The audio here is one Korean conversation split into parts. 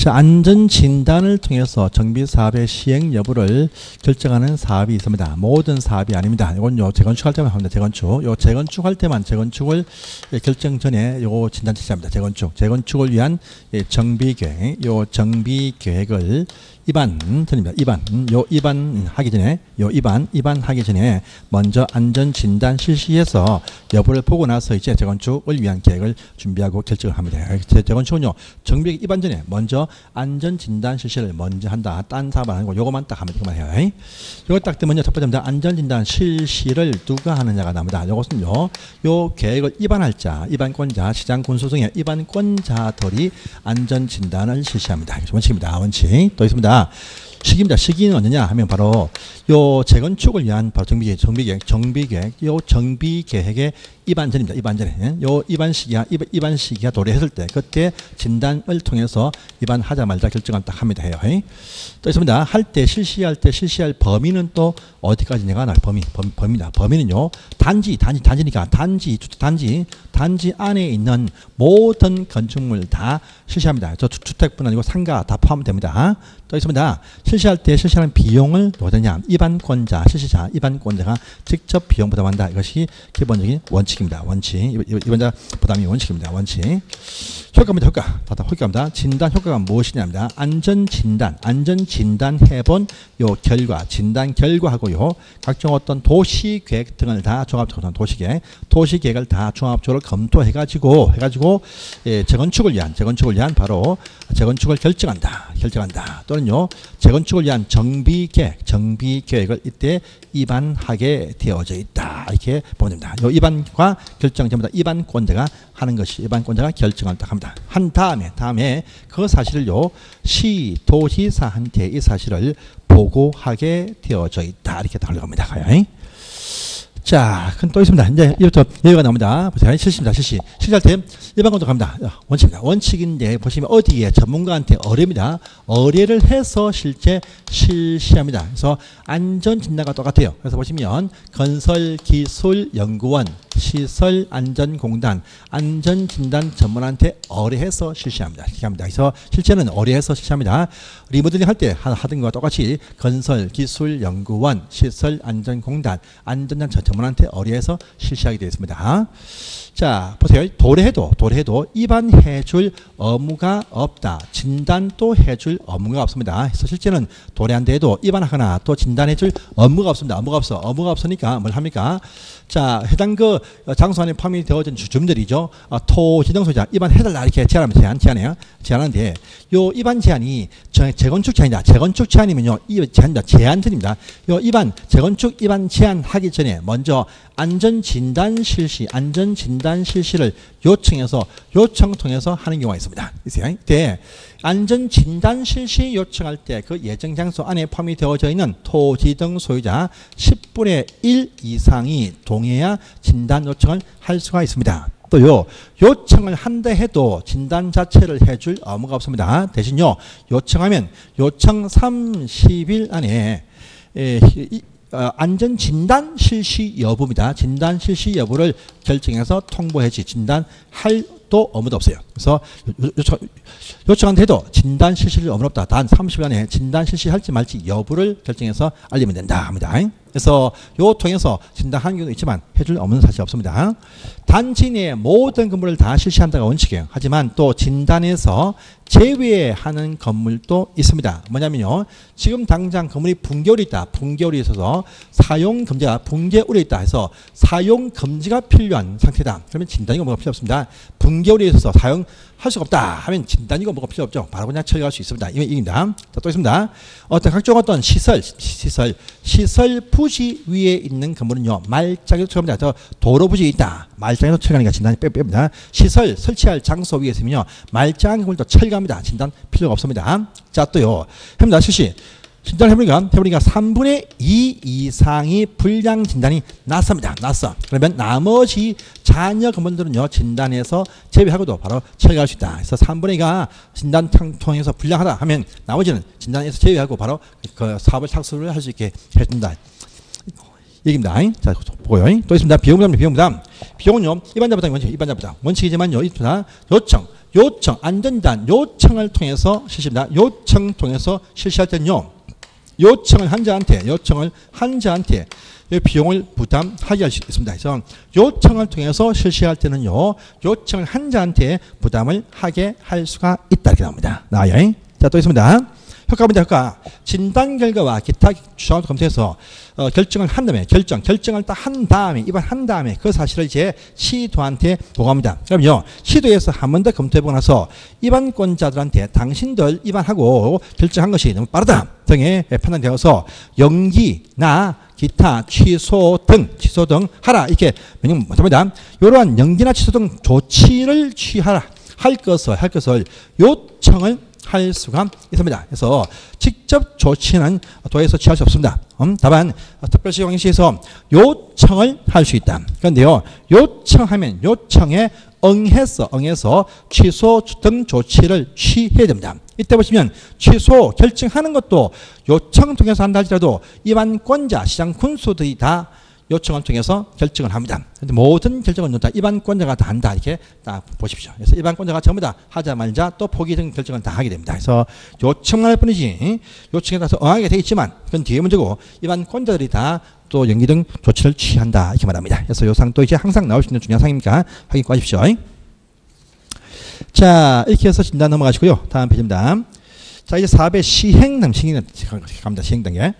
자, 안전진단을 통해서 정비사업의 시행 여부를 결정하는 사업이 있습니다. 모든 사업이 아닙니다. 이건 재건축할 때만 합니다. 재건축할 때만 재건축을 결정 전에 요 진단 실시합니다. 재건축을 위한 정비계획, 정비계획을 입안하기 전에 먼저 안전진단 실시해서 여부를 보고 나서 이제 재건축을 위한 계획을 준비하고 결정을 합니다. 재건축은요, 정비 입안 전에 먼저 안전진단 실시를 먼저 한다. 딴 사업 안 하고 요거만 딱 하면 이거만 해요. 요거 딱 되면요, 첫 번째입니다. 안전진단 실시를 누가 하느냐가 나옵니다. 요것은요, 요 계획을 입안할 자, 입안권자, 시장군수 등의 입안권자들이 안전진단을 실시합니다. 원칙입니다. 원칙. 또 있습니다. 시기입니다. 시기는 언제냐 하면 바로 요 재건축을 위한 바로 정비계획, 요 정비계획의 입안전입니다. 입안전에 요 입안 시기가 도래했을 때 그때 진단을 통해서 입안하자마자 결정을 딱 합니다. 해요. 또 있습니다. 실시할 범위는 또 어디까지냐가 나 범위입니다. 범위는요, 단지니까 단지 안에 있는 모든 건축물 다 실시합니다. 저 주택뿐 아니고 상가 다 포함되면 됩니다. 또 있습니다. 실시하는 비용을 어디냐? 입안권자가 직접 비용 부담한다. 이것이 기본적인 원칙입니다. 원칙. 입안자 부담이 원칙입니다. 원칙. 효과입니다. 진단 효과가 무엇이냐입니다. 안전진단 해본 요 결과, 진단 결과하고요, 각종 어떤 도시계획 등을 다 종합적으로 도시계획을 다 종합적으로 검토해가지고 재건축을 위한 바로 재건축을 결정한다. 또는요, 재건축을 위한 정비계획을 이때 입안하게 되어져 있다. 이렇게 보면 됩니다. 요 입안과 결정됩니다. 입안권자가 하는 것이 입안권자가 결정을 딱 합니다. 한 다음에 그 사실을요, 도지사한테 이 사실을 보고하게 되어져 있다. 이렇게 달려갑니다. 자, 또 있습니다. 이제 이부터 여기가 나옵니다. 보세요. 실시할 때 일반권도 갑니다. 원칙입니다. 원칙인데 보시면 어디에 전문가한테 의뢰입니다. 의뢰를 해서 실제 실시합니다. 그래서 안전진단과 똑같아요. 그래서 보시면 건설기술연구원, 시설안전공단, 안전진단 전문한테 의뢰해서 실시합니다. 그래서 실제는 의뢰해서 실시합니다. 리모델링 할 때 하던 것과 똑같이 건설기술연구원, 시설안전공단, 안전장 전문한테 의뢰해서 실시하게 되어 있습니다. 자, 보세요. 도래해도 입안해줄 의무가 없다. 진단도 해줄 의무가 없습니다. 그래서 실제는 도래한다 해도 입안하거나 또 진단해줄 의무가 없습니다. 의무가 없으니까 뭘 합니까? 자, 해당 그 장소 안에 포함이 되어진 주민들이죠. 토지등 소유자 입안해달라 이렇게 제안하는데 요 입안 제한이 재건축 제한이다. 재건축 제한이면요, 이 제한전입니다. 요 재건축 입안 제한하기 전에 먼저 안전진단 실시를 요청 통해서 하는 경우가 있습니다. 이때 안전진단 실시 요청할 때 그 예정 장소 안에 포함이 되어져 있는 토지 등 소유자 10분의 1 이상이 동의해야 진단 요청을 할 수가 있습니다. 또요, 요청을 한다 해도 진단 자체를 해줄 의무가 없습니다. 대신요, 요청하면 요청 30일 안에 안전진단 실시 여부입니다. 진단 실시 여부를 결정해서 통보해지 진단할 또 의무도 없어요. 그래서 요청한다 해도 진단 실시를 의무 없다. 단 30일 안에 진단 실시할지 말지 여부를 결정해서 알리면 된다 합니다. 그래서 요 통해서 진단하는 경우도 있지만 해줄 의무는 사실 없습니다. 단지 내 모든 건물을 다 실시한다가 원칙이에요. 하지만 또 진단에서 제외하는 건물도 있습니다. 뭐냐면요, 지금 당장 건물이 붕괴울이 있다. 붕괴울이 있어서 사용금지가 붕괴울이 있다 해서 사용금지가 필요한 상태다. 그러면 진단이가 뭐가 필요 없습니다. 붕괴울이 있어서 사용할 수가 없다 하면 진단이가 뭐가 필요 없죠. 바로 그냥 처리할 수 있습니다. 이입니다. 자, 또 있습니다. 각종 어떤 시설 부지 위에 있는 건물은요, 말짝에서 처리합니다. 도로 부지에 있다. 말짱에서 철거하니까 진단이 뺍니다. 시설 설치할 장소 위에 있으면요, 말짱 건물도 철거합니다. 진단 필요가 없습니다. 자, 또요, 합니다. 실시 진단을 해보니까 3분의 2 이상이 불량 진단이 났습니다. 그러면 나머지 잔여 건물들은요, 진단에서 제외하고도 바로 철거할 수 있다. 그래서 3분의 2가 진단 통해서 불량하다 하면 나머지는 진단에서 제외하고 바로 그 사업을 착수를 할 수 있게 해준다. 얘기입니다. 자, 보고요. 또 있습니다. 비용부담. 비용은요, 입안자 부담 원칙이지만요, 요청, 요청, 안전진단 요청을 통해서 실시합니다. 요청 통해서 실시할 때는요. 요청을 환자한테 비용을 부담하게 할 수 있습니다. 그래서 요청을 통해서 실시할 때는요. 요청을 환자한테 부담을 하게 할 수가 있다. 이렇게 나옵니다. 나와요. 자, 또 있습니다. 효과입니다. 효과. 진단 결과와 기타 주장을 검토해서 결정을 한 다음에 결정을 딱 한 다음에 입원한 다음에 그 사실을 이제 시도한테 보고합니다. 그럼요. 시도에서 한 번 더 검토해보고 나서 입원권자들한테 당신들 입원하고 결정한 것이 너무 빠르다 등의 판단되어서 연기나 기타 취소 등 하라 이렇게 명령 못합니다. 이러한 연기나 취소 등 조치를 취하라 할 것을 요청을 할 수가 있습니다. 그래서 직접 조치는 도에서 취할 수 없습니다. 다만 특별시 광역시에서 요청을 할 수 있다. 그런데요. 요청하면 요청에 응해서 취소 등 조치를 취해야 됩니다. 이때 보시면 취소 결정하는 것도 요청 통해서 한다 할지라도 입안권자 시장 군수들이 다 요청을 통해서 결정을 합니다. 근데 모든 결정은 다 입안권자가 다 한다 이렇게 딱 보십시오. 그래서 입안권자가 전부 다 하자 말자 또 포기 등 결정을 다 하게 됩니다. 그래서 요청만 할 뿐이지 요청에 따라서 응하게 되어 있지만 그건 뒤에 문제고 입안권자들이 다 또 연기 등 조치를 취한다 이렇게 말합니다. 그래서 요상 또 이제 항상 나올 수 있는 중요한 사항이니까 확인 꼭 하십시오. 자 이렇게 해서 진단 넘어가시고요. 다음 페이지입니다. 자 이제 4배 시행 갑니다. 시행 단계.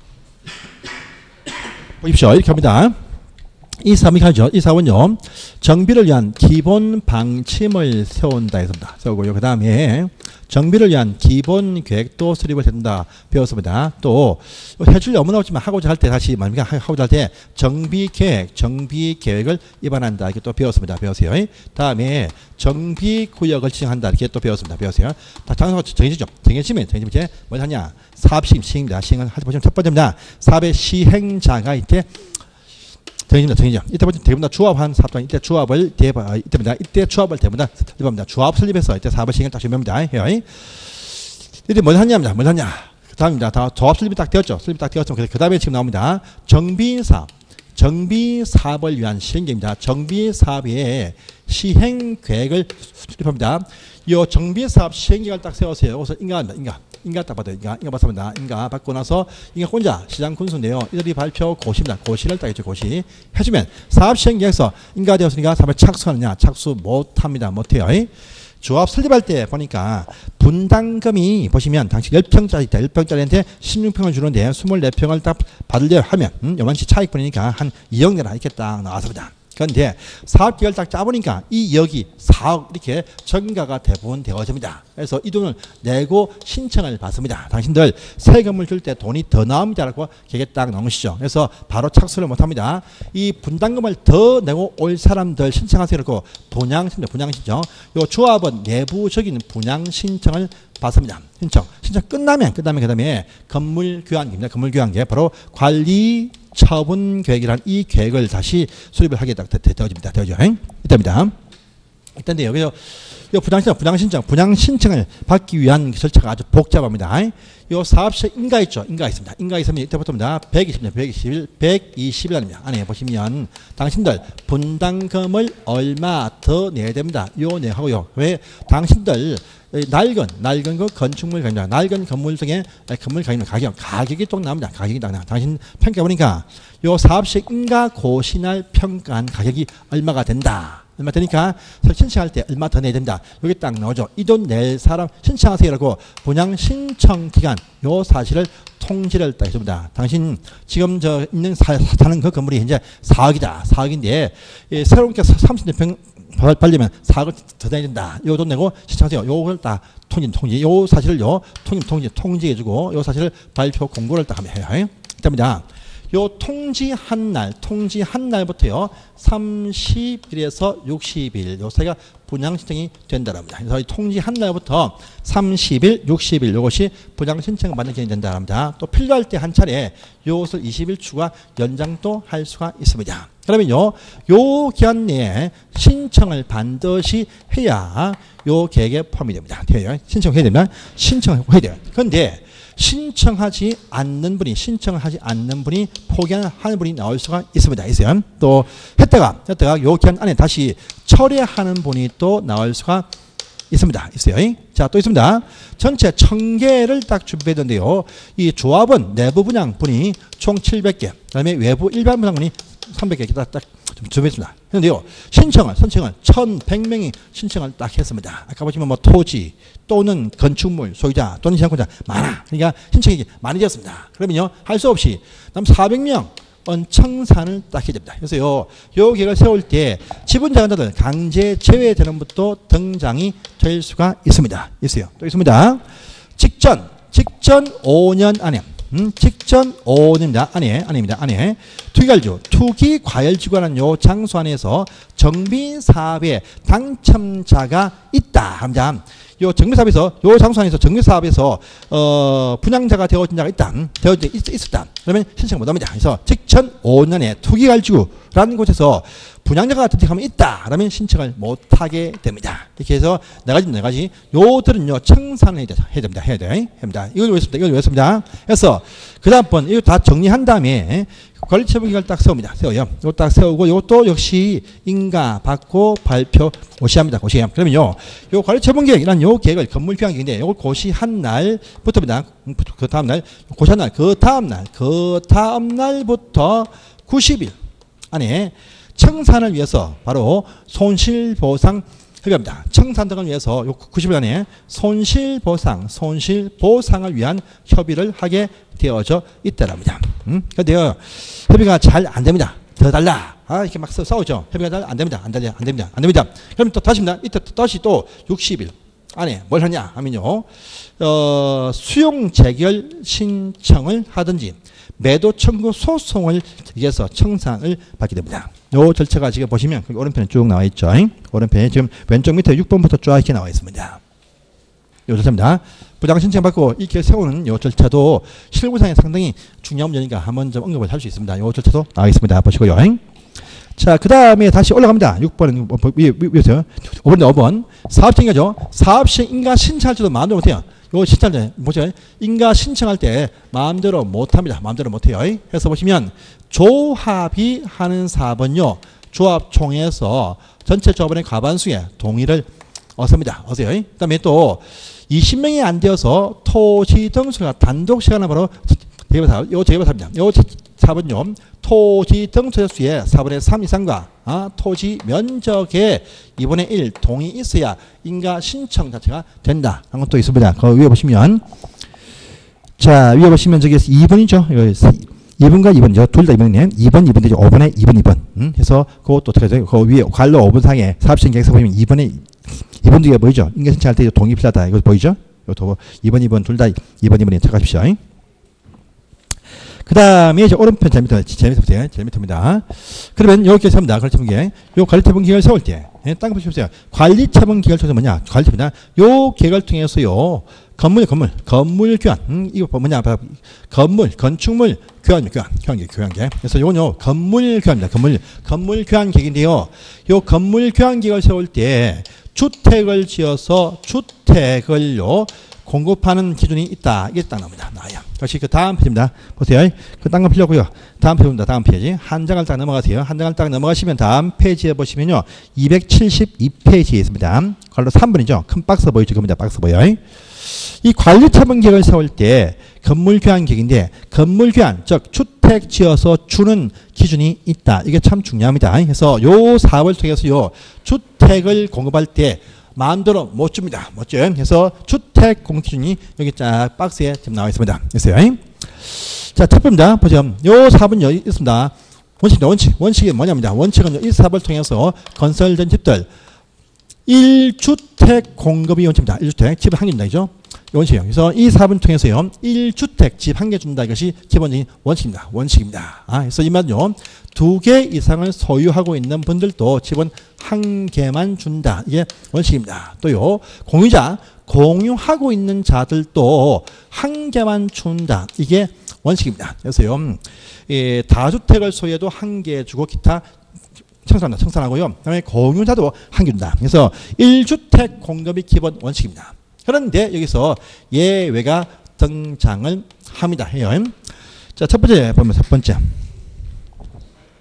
보십시오. 이렇게 합니다. 이 사업이 하죠. 이 사업은요. 정비를 위한 기본 방침을 세운다 했습니다. 세우고요. 그 다음에 정비를 위한 기본 계획도 수립을 해준다 배웠습니다. 또 해줄 업무는 없지만 하고자 할 때 다시 뭡니까? 하고자 할 때 정비 계획을 입안한다. 이렇게 또 배웠습니다. 배우세요. 다음에 정비 구역을 지정한다. 이렇게 또 배웠습니다. 배우세요. 다 장소가 정해지죠. 정해지면 이제 뭘 하냐? 사업시행입니다. 시행을 보시면 첫 번째입니다. 사업의 시행자가 이때 정해집니다. 이때 보시면 대부분 다 주합한 사업장 이때 주합을 이때입니다. 이때 주합을 대부분 다 설립합니다. 주합 설립해서 이때 사업을 시행을 딱 준비합니다. 이때 뭘 하냐? 그 다음입니다. 다 조합 설립이 딱 되었죠. 그 다음에 지금 나옵니다. 정비 사업을 위한 시행계획입니다. 정비 사업의 시행 계획을 수립합니다. 이 정비 사업 시행계획을 딱 세우세요. 그래서 인가 딱 받아요. 인가 받습니다. 인가 받고 나서 인가권자 시장 군수인데요. 이들이 발표 고시입니다. 고시를 딱 했죠. 고시 해주면 사업 시행계획에서 인가되었으니까 사업에 착수하느냐? 착수 못합니다. 못해요. 조합 설립할 때 보니까 분담금이 보시면 당시 10평짜리 있다. 10평짜리한테 16평을 주는데 24평을 딱 받으려 하면 요만치 차익 보니까 한 2억 내라 이렇게 딱 나왔습니다. 그런데 사업계획을 딱 짜보니까 이 2억이 4억 이렇게 전가가 대부분 되어집니다. 그래서 이 돈을 내고 신청을 받습니다. 당신들 세금을 줄 때 돈이 더 나옵니다라고 계획에 딱 나오시죠. 그래서 바로 착수를 못합니다. 이 분담금을 더 내고 올 사람들 신청하세요라고 분양신청. 요 조합은 내부적인 분양신청을 받습니다. 신청 끝나면 그다음에 건물 교환입니다. 건물 교환계 바로 관리 처분 계획이란 이 계획을 다시 수립을 하게 되어집니다. 이때입니다. 이때인데 여기서 분양신청을 받기 위한 절차가 아주 복잡합니다. 이 사업시행 인가 있죠. 인가 있습니다. 인가 있으면 이때부터입니다. 120일 안에 보시면 당신들 분담금을 얼마 더 내야 됩니다. 요 내하고요. 왜 당신들 낡은 그 건축물 가격, 낡은 건물 등의 건물 가격이 또 나옵니다. 가격이 나옵니다. 당신 평가 보니까 요 사업시행 인가 고시날 평가한 가격이 얼마가 된다. 얼마 되니까 신청할 때 얼마 더 내야 된다. 여기 딱 나오죠. 이 돈 낼 사람 신청하세요라고 분양 신청 기간 요 사실을 통지를 딱 해줍니다. 당신 지금 사는 그 건물이 이제 4억이다. 4억인데 새롭게 30평 발리면 4억을 더 내야 된다. 요 돈 내고 신청하세요. 요걸 딱 통지. 요 사실을요 통지해주고 요 사실을 발표 공고를 딱 하면 해요. 일단입니다. 요 통지한 날부터요 30일에서 60일 요 사이가 분양 신청이 된다랍니다. 그래서 이 통지한 날부터 30일, 60일 요것이 분양 신청 받는 기간이 된다랍니다. 또 필요할 때 한 차례 요것을 20일 추가 연장도 할 수가 있습니다. 그러면요 요 기간 내에 신청을 반드시 해야 요 계획에 포함이 됩니다. 신청해야 됩니다. 신청해야 돼요. 그런데 신청하지 않는 분이 포기하는 분이 나올 수가 있습니다. 있어요. 또 했다가 요 기간 안에 다시 철회하는 분이 또 나올 수가 있습니다. 있어요. 자, 또 있습니다. 전체 1000개를 딱 준비했는데요. 이 조합은 내부 분양분이 총 700개, 그 다음에 외부 일반 분양분이 300개 딱 준비했습니다. 그런데요, 선청을 1100명이 신청을 딱 했습니다. 아까 보시면 뭐 토지 또는 건축물 소유자 또는 지상권자 많아. 그러니까 신청이 많이 되었습니다. 그러면요, 할 수 없이 남 400명 청산을 딱 해야 됩니다. 그래서요, 요 계획을 세울 때 지분자금자들 강제 제외되는 것도 등장이 될 수가 있습니다. 있어요. 또 있습니다. 직전 5년 안에 직전 5년입니다. 안에 투기과열지구라는 요 장소 안에서 정비사업에 당첨자가 있다. 합니다. 요 정비사업에서 요 장소 안에서 정비사업에서 분양자가 되어진 자가 있었다. 그러면 신청을 못합니다. 그래서 직전 5년에 투기과열지구라는 곳에서 분양자가 등록하면 있다. 그러면 신청을 못하게 됩니다. 이렇게 해서 네 가지 요들은요 청산을 해야 됩니다. 이걸 외웠습니다. 그래서 그 다음번 이거 다 정리한 다음에 관리처분 계획을 딱 세웁니다. 세워요. 이거 딱 세우고 이것도 역시 인가 받고 발표 고시합니다. 고시. 그러면요, 요 관리처분 계획이란 요 계획을 건물 교환 계획인데 요걸 고시한 날부터입니다. 그 다음 날 고시한 날, 그 다음 날부터 90일 안에 청산을 위해서 바로 손실보상 협의합니다. 청산 등을 위해서 90일 안에 손실보상을 위한 협의를 하게 되어져 있다랍니다. 그런데요, 협의가 잘 안 됩니다. 더 달라. 이렇게 막 싸우죠. 협의가 잘 안 됩니다. 안 됩니다. 그럼 또 다시입니다. 이때 다시 또 60일 안에 뭘 하냐 하면요, 수용 재결 신청을 하든지 매도 청구 소송을 위해서 청산을 받게 됩니다. 요 절차가 지금 보시면 오른편에 쭉 나와 있죠. 오른편에 지금 왼쪽 밑에 6번부터 쫙 이렇게 나와 있습니다. 요 절차입니다. 부장 신청 받고 이렇게 세우는 요 절차도 실무상에 상당히 중요한 문제니까 한번 좀 언급을 할 수 있습니다. 요 절차도 나와 있습니다. 보시고요. 자, 그 다음에 다시 올라갑니다. 6번은 위에서요. 5번 사업시행이죠. 사업시행 인가 신청할 때도 마음대로 못해요. 요 신청할 때 보세요. 인가 신청할 때 마음대로 못합니다. 마음대로 못해요. 그래서 보시면 조합이 하는 사업은요, 조합총회에서 전체 조합원의 과반수의 동의를 얻습니다. 그 다음에 또 20명이 안 되어서 토지 등수가 단독 시간을 바로 재개발사업, 요 재개발사업입니다. 요 사업은요, 토지 등수 수의 4분의 3 이상과 토지 면적의 2분의 1 동이 있어야 인가 신청 자체가 된다. 하는 것도 있습니다. 그 위에 보시면, 자, 위에 보시면 저기 2번이죠. 2번과 2번이죠. 둘 다 2번이네. 2번 되죠. 5번에 2번. 해서 그것도 어떻게 돼요? 그 위에 관로 5번 상에 사업시행 계획서 보시면 2번 뒤에 보이죠? 인가 신청할 때 동의 필요하다. 이거 보이죠? 이것도 2번 둘 다 2번에 착각하십시오. 그 다음에 이제 오른편 재미터입니다. 그러면 이렇게 세웁니다. 관리처분 계획. 요 관리처분 계획을 세울 때, 딴 거 보시면 관리처분 계획을 통해서 뭐냐? 관리처분이다. 요 계획을 통해서요, 건물 교환. 이거 뭐냐? 건축물 교환 계획. 그래서 요건요, 건물 교환입니다. 건물 교환 계획인데요. 요 건물 교환 계획을 세울 때 주택을 지어서 주택을요, 공급하는 기준이 있다. 이게 딱 나옵니다. 나와요. 다시 그 다음 페이지입니다. 보세요. 그 딴 거 필요 없고요. 다음 페이지입니다. 다음 페이지. 한 장을 딱 넘어가세요. 한 장을 딱 넘어가시면 다음 페이지에 보시면요, 272페이지에 있습니다. 관로 3번이죠. 큰 박스 보이죠? 겁니다. 박스 보여요. 이 관리처분 계획을 세울 때 건물 교환 계획인데, 건물 교환, 즉 주택 지어서 주는 기준이 있다. 이게 참 중요합니다. 그래서 요 사업을 통해서요, 주택을 공급할 때 마음대로 못 줍니다. 못 줘요. 그래서 주택 공급 기준이 여기 쫙 박스에 지금 나와 있습니다. 있어요. 자, 첫 번째입니다. 보세요. 요 사업은 여기 있습니다. 원칙이 뭐냐입니다. 원칙은 이 사업을 통해서 건설된 집들 1주택 공급이 원칙입니다. 1주택 집 한 개입니다. 그죠? 원칙이에요. 그래서 이 사업을 통해서요, 1주택 집 한 개 준다. 이것이 기본적인 원칙입니다. 그래서 이 말은요, 2개 이상을 소유하고 있는 분들도 집은 한 개만 준다. 이게 원칙입니다. 또요, 공유하고 있는 자들도 한 개만 준다. 이게 원칙입니다. 그래서요, 다주택을 소유해도 한 개 주고 기타 청산하고요. 그다음에 공유자도 한 개 준다. 그래서 1주택 공급이 기본 원칙입니다. 그런데 여기서 예외가 등장을 합니다. 자, 첫 번째 보면 첫 번째.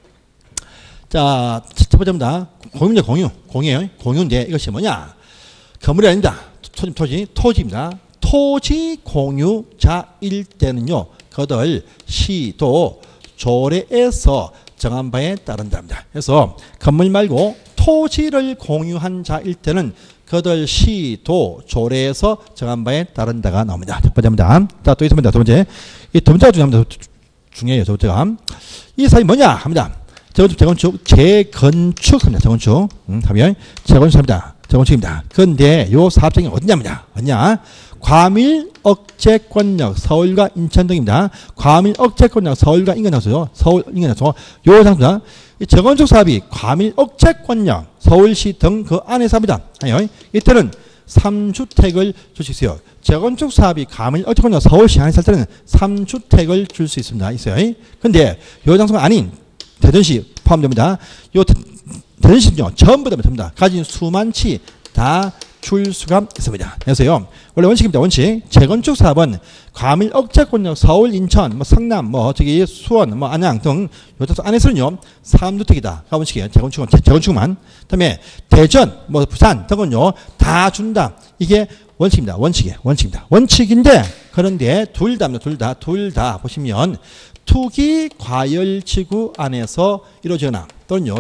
자, 첫 번째입니다. 공유인데 공유인데 이것이 뭐냐? 건물이 아닙니다. 토지입니다. 토지 공유자일 때는요, 그들 시도 조례에서 정한 바에 따른답니다. 그래서 건물 말고 토지를 공유한 자일 때는 그들 시도 조례에서 정한 바에 따른다가 나옵니다. 첫 번째입니다. 자, 또 있습니다. 두 번째. 이 두 번째가 중요해요. 두 번째가. 이 사람이 뭐냐 합니다. 재건축, 재건축입니다. 재건축. 하면 재건축입니다. 재건축입니다. 그런데 요 사업장이 어디냐입니다. 어디냐? 과밀 억제권역 서울과 인천 등입니다. 과밀 억제권역 서울과 인근장소요. 서울 인근장소. 요 장소다. 이 재건축 사업이 과밀 억제권역 서울시 등 그 안에서 합니다. 이때는 3주택을 줄 수 있어요. 재건축 사업이 과밀 억제권역 서울시 안에서 할 때는 3주택을 줄 수 있습니다. 있어요. 근데 요 장소가 아닌 대전시 포함됩니다. 요 대전시는요, 전부 됩니다. 가진 수만치 다 줄 수가 있습니다. 그래서요, 원래 원칙입니다. 원칙. 재건축 사업은 과밀 억제권역 서울, 인천, 뭐 성남, 뭐 저기 수원, 뭐 안양 등 요장소 안에서는요 3주택이다. 가 원칙이에요. 재건축만. 그다음에 대전, 뭐 부산 등은요 다 준다. 이게 원칙입니다. 원칙입니다. 원칙인데 그런데 둘 다 보시면 투기 과열지구 안에서 이루어지거나 또는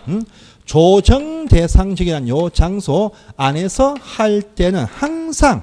조정 대상 지역이라는 요 장소 안에서 할 때는 항상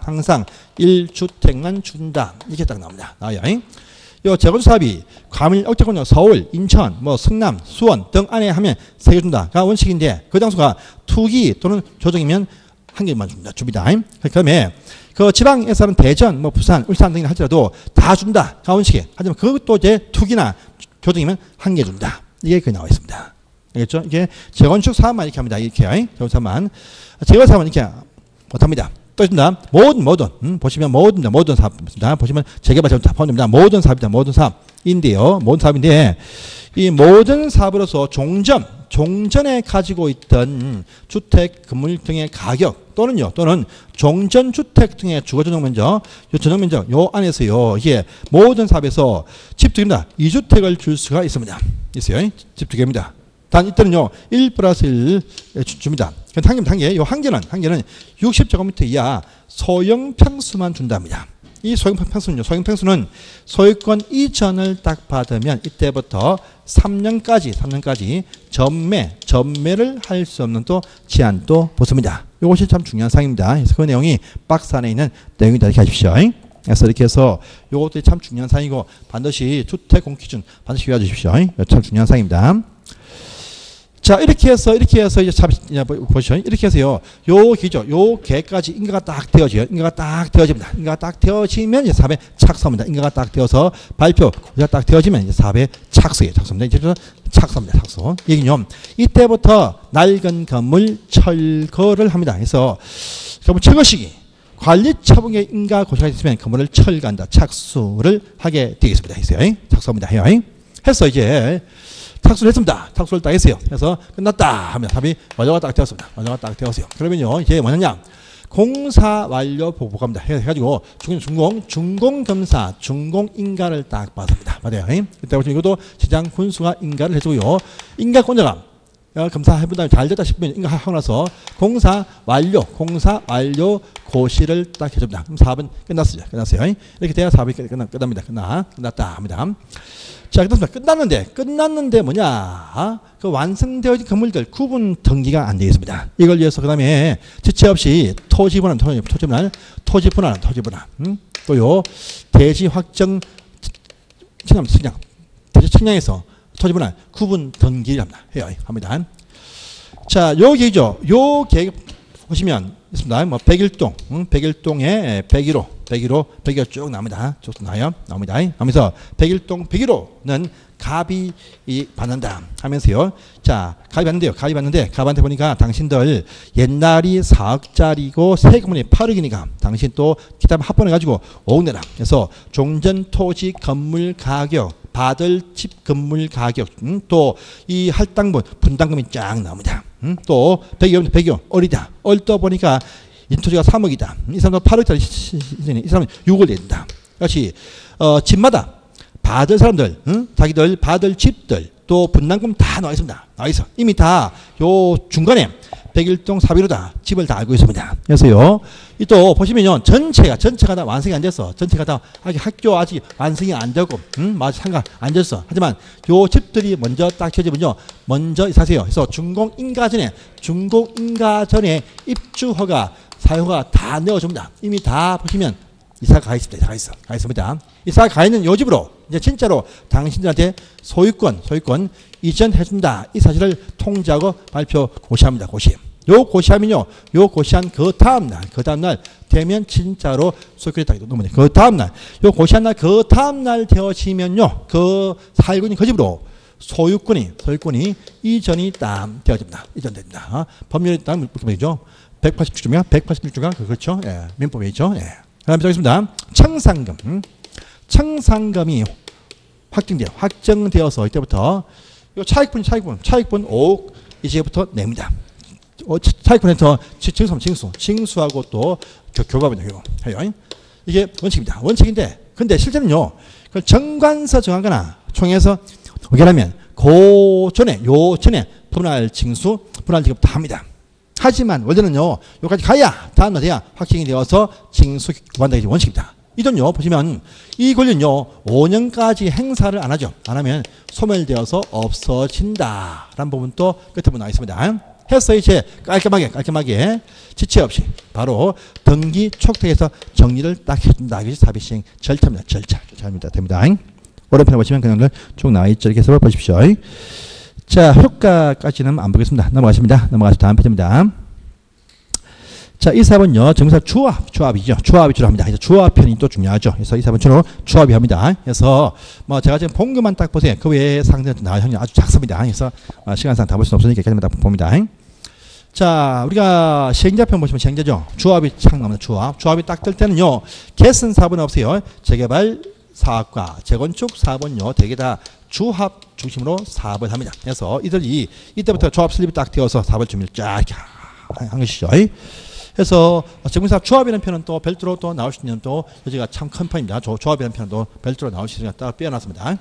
1주택만 준다. 이렇게 딱 나옵니다. 나와요. 요 재건축 사업이 과밀 억제권역 서울, 인천, 뭐 성남, 수원 등 안에 하면 3개 준다가 원칙인데 그 장소가 투기 또는 조정이면 1개만 줍니다. 그다음에 그 지방에서는 대전, 뭐 부산, 울산 등이나 할지라도 다 준다가 원칙이에요. 하지만 그것도 이제 투기나 조정이면 1개 준다. 이게 그 나와 있습니다. 알겠죠? 이게 재건축 사업만 이렇게 합니다. 이렇게 재건축 사업만. 재건축 사업은 이렇게 못합니다. 또 있습니다. 보시면 모든 사업입니다. 보시면 재개발 재건축 다 포함됩니다. 모든 사업입니다. 모든 사업인데요. 모든 사업인데 이 모든 사업으로서 종전에 가지고 있던 주택 건물 등의 가격 또는 종전 주택 등의 주거 전용 면적, 요 전용 면적 요 안에서요. 이게 모든 사업에서 집 두 개입니다. 2주택을 줄 수가 있습니다. 있어요. 집 두 개입니다. 단 이때는요 1+1 줍니다. 한개, 요 한개는 60제곱미터 이하 소형 평수만 준답니다. 이 소형 평수는 소유권 이전을 딱 받으면 이때부터 3년까지 전매를 할 수 없는 또 제한도 붙습니다. 이것이 참 중요한 사항입니다. 그래서 그 내용이 박스 안에 있는 내용이다 이렇게 하십시오. 그래서 이렇게 해서 이것도 참 중요한 사항이고 반드시 주택 공기준 반드시 외워주십시오. 참 중요한 사항입니다. 자, 이렇게 해서 이제 보시죠. 이렇게 해서요. 요 개까지 인가가 딱 되어져요. 인가가 딱 되어지면 이제 사업에 착수합니다. 인가가 딱 되어서 발표가 딱 되어지면 이제 사업에 착수입니다. 이제 착수합니다. 착수. 얘기는요. 이때부터 낡은 건물 철거를 합니다. 그래서 건물 철거 시기 관리 처분의 인가 고시가 있으면 건물을 철거한다. 착수를 하게 되겠습니다. 했어요. 착수합니다. 해요. 해서 이제 착수를 했습니다. 착수를 딱 했어요. 그래서 끝났다 하면 답이 완료가 딱 되었습니다. 완료가 딱 되었어요. 그러면요, 이제 뭐냐냐? 공사 완료 보고합니다. 해가지고 준공검사, 준공인가를 딱 받습니다. 맞아요. 그때 보시면 이것도 시장 군수가 인가를 해주고요. 인가권자가 검사해본 다음에 잘 됐다 싶으면 인가하고 나서 공사 완료 고시를 딱 해줍니다. 그럼 사업은 끝났어요. 이렇게 돼야 사업이 끝납니다. 끝났다 합니다. 자, 끝났는데 뭐냐? 그 완성되어진 건물들 구분 등기가 안 되어 있습니다. 이걸 위해서 그 다음에 지체 없이 토지 분할. 또요 대지 확정 청량에서 토지 분할 구분 등기를 합니다. 자, 요 계획 보시면 있습니다. 뭐 백일동에 101호 쭉 나옵니다. 쭉 나옵니다. 하면서 101동 101호는 갑이 받는다 하면서요. 자, 갑이 받는데 갑한테 보니까 당신들 옛날이 4억짜리고 세금이 8억이니까 당신 또 기타 합본해가지고 5억 내라. 그래서 종전 토지 건물 가격 받을 집 건물 가격 또 이 할당분 분담금이 쫙 나옵니다. 또 100여 어리다. 얼떠 보니까 인토지가 3억이다. 이 사람은 8억짜리 이 사람은 6억을 낸다. 역시 집마다 받을 사람들, 자기들 받을 집들 또 분담금 다 나와 있습니다. 나와 있어. 이미 다 요 중간에 백일동 사비로다. 집을 다 알고 있습니다. 그래서요. 이 또 보시면요. 전체가 다 완성이 안 됐어. 전체가 다 학교 아직 완성이 안 되고, 마치 상가 안 됐어. 하지만 요 집들이 먼저 딱 지어지면요. 먼저 사세요. 그래서 준공인가 전에 입주 허가, 사유가 다 내어줍니다. 이미 다 보시면 이사 가 있습니다. 가 있습니다. 이사 가 있는 요 집으로 이제 진짜로 당신들한테 소유권 이전해준다. 이 사실을 통지하고 발표 고시합니다. 요 고시하면요. 요 고시한 그 다음날 되면 진짜로 소유권이 딱 넘어요. 그 다음날 요 고시한 날 그 다음날 되어지면요. 그 살고 있는 그 집으로 소유권이 이전이 딱 되어집니다. 이전됩니다. 법률이 딱 물법이죠. 186조인가? 그렇죠. 예, 민법에 있죠. 예. 그다음에 적겠습니다. 청산금이 확정되어서 이때부터 요 차익분 5억 이제부터 냅니다. 차익분에서 징수하고 또 교부합니다. 이게 원칙인데 근데 실제는요. 그 정관서 정하거나 총회에서 의결하면 요 전에 분할 지급 다 합니다. 하지만 원래는요. 여기까지 가야 다음날 돼야 확정이 되어서 징수 교부한다. 이게 원칙입니다. 이건요. 보시면 이 권리는요. 5년까지 행사를 안 하죠. 안 하면 소멸되어서 없어진다. 라는 부분도 끝에 보면 나와 있습니다. 해서 이제 깔끔하게 지체 없이 바로 등기 촉탁해서 정리를 딱 해준다. 이것이 사비시행 절차입니다. 절차입니다. 됩니다. 오른편에 보시면 그냥 쭉 나와 있죠. 이렇게 해서 보십시오. 자, 효과까지는 안 보겠습니다. 넘어가서 다음 편입니다. 자, 이 사업은요, 정사 조합이죠. 조합이 주로 합니다. 그래서 조합편이 또 중요하죠. 그래서 이 사업은 주로 조합이 합니다. 그래서 제가 지금 본 것만 딱 보세요. 그 외에 상대는 나와 형님 아주 작습니다. 그래서 시간상 다 볼 수는 없으니까 여기까지만 딱 봅니다. 자, 우리가 시행자편 보시면 시행자죠. 조합이 착 나옵니다. 조합이 딱 뜰 때는요, 개선 사업은 없어요. 재개발 사업과 재건축 사업은요, 대개 다 조합 중심으로 사업을 합니다. 그래서 이들이 이때부터 조합 설립이 딱 되어서 사업을 준비를 쫙 한 것이죠. 그래서 정비사업 조합이라는 편은 또 별도로 또 나올 수 있는 또 여기가 참 큰 편입니다. 조합이라는 편도 별도로 나올 수 있으니까 따로 빼어놨습니다.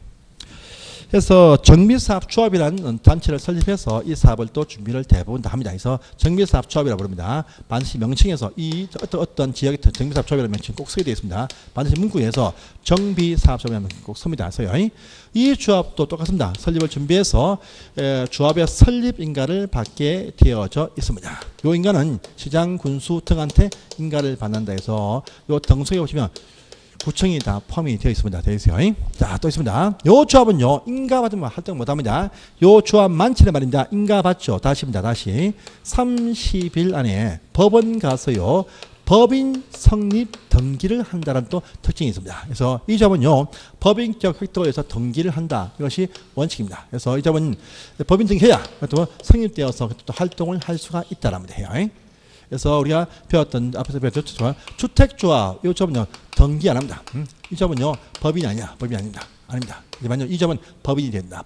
그래서 정비사업 조합이라는 단체를 설립해서 이 사업을 또 준비를 대부분 다 합니다. 그래서 정비사업 조합이라고 부릅니다. 반드시 명칭에서 이 어떤 지역의 정비사업 조합이라는 명칭 꼭 쓰게 되어 있습니다. 반드시 문구에서 정비사업 조합이라는 명칭 꼭 씁니다. 그래서요. 이 조합도 똑같습니다. 설립을 준비해서 조합의 설립 인가를 받게 되어져 있습니다. 이 인가는 시장 군수 등한테 인가를 받는다 해서 이 등속에 보시면 구청이 다 포함이 되어 있습니다. 되어 있어요. 자, 또 있습니다. 요 조합은요, 인가 받으면 활동 못 합니다. 요 조합 많지는 말입니다. 인가 받죠. 다시입니다. 다시. 30일 안에 법원 가서요, 법인 성립 등기를 한다는 또 특징이 있습니다. 그래서 이 조합은요, 법인격 획득을 해서 등기를 한다. 이것이 원칙입니다. 그래서 이 조합은 법인 등기해야 또 성립되어서 또 활동을 할 수가 있다랍니다. 해요. 그래서 우리가 배웠던 앞에서 배웠던 주택조합 이 조합은요 등기 안 합니다. 이 조합은요 법인이 아닙니다. 하지만요 이 조합은 법인이 된다.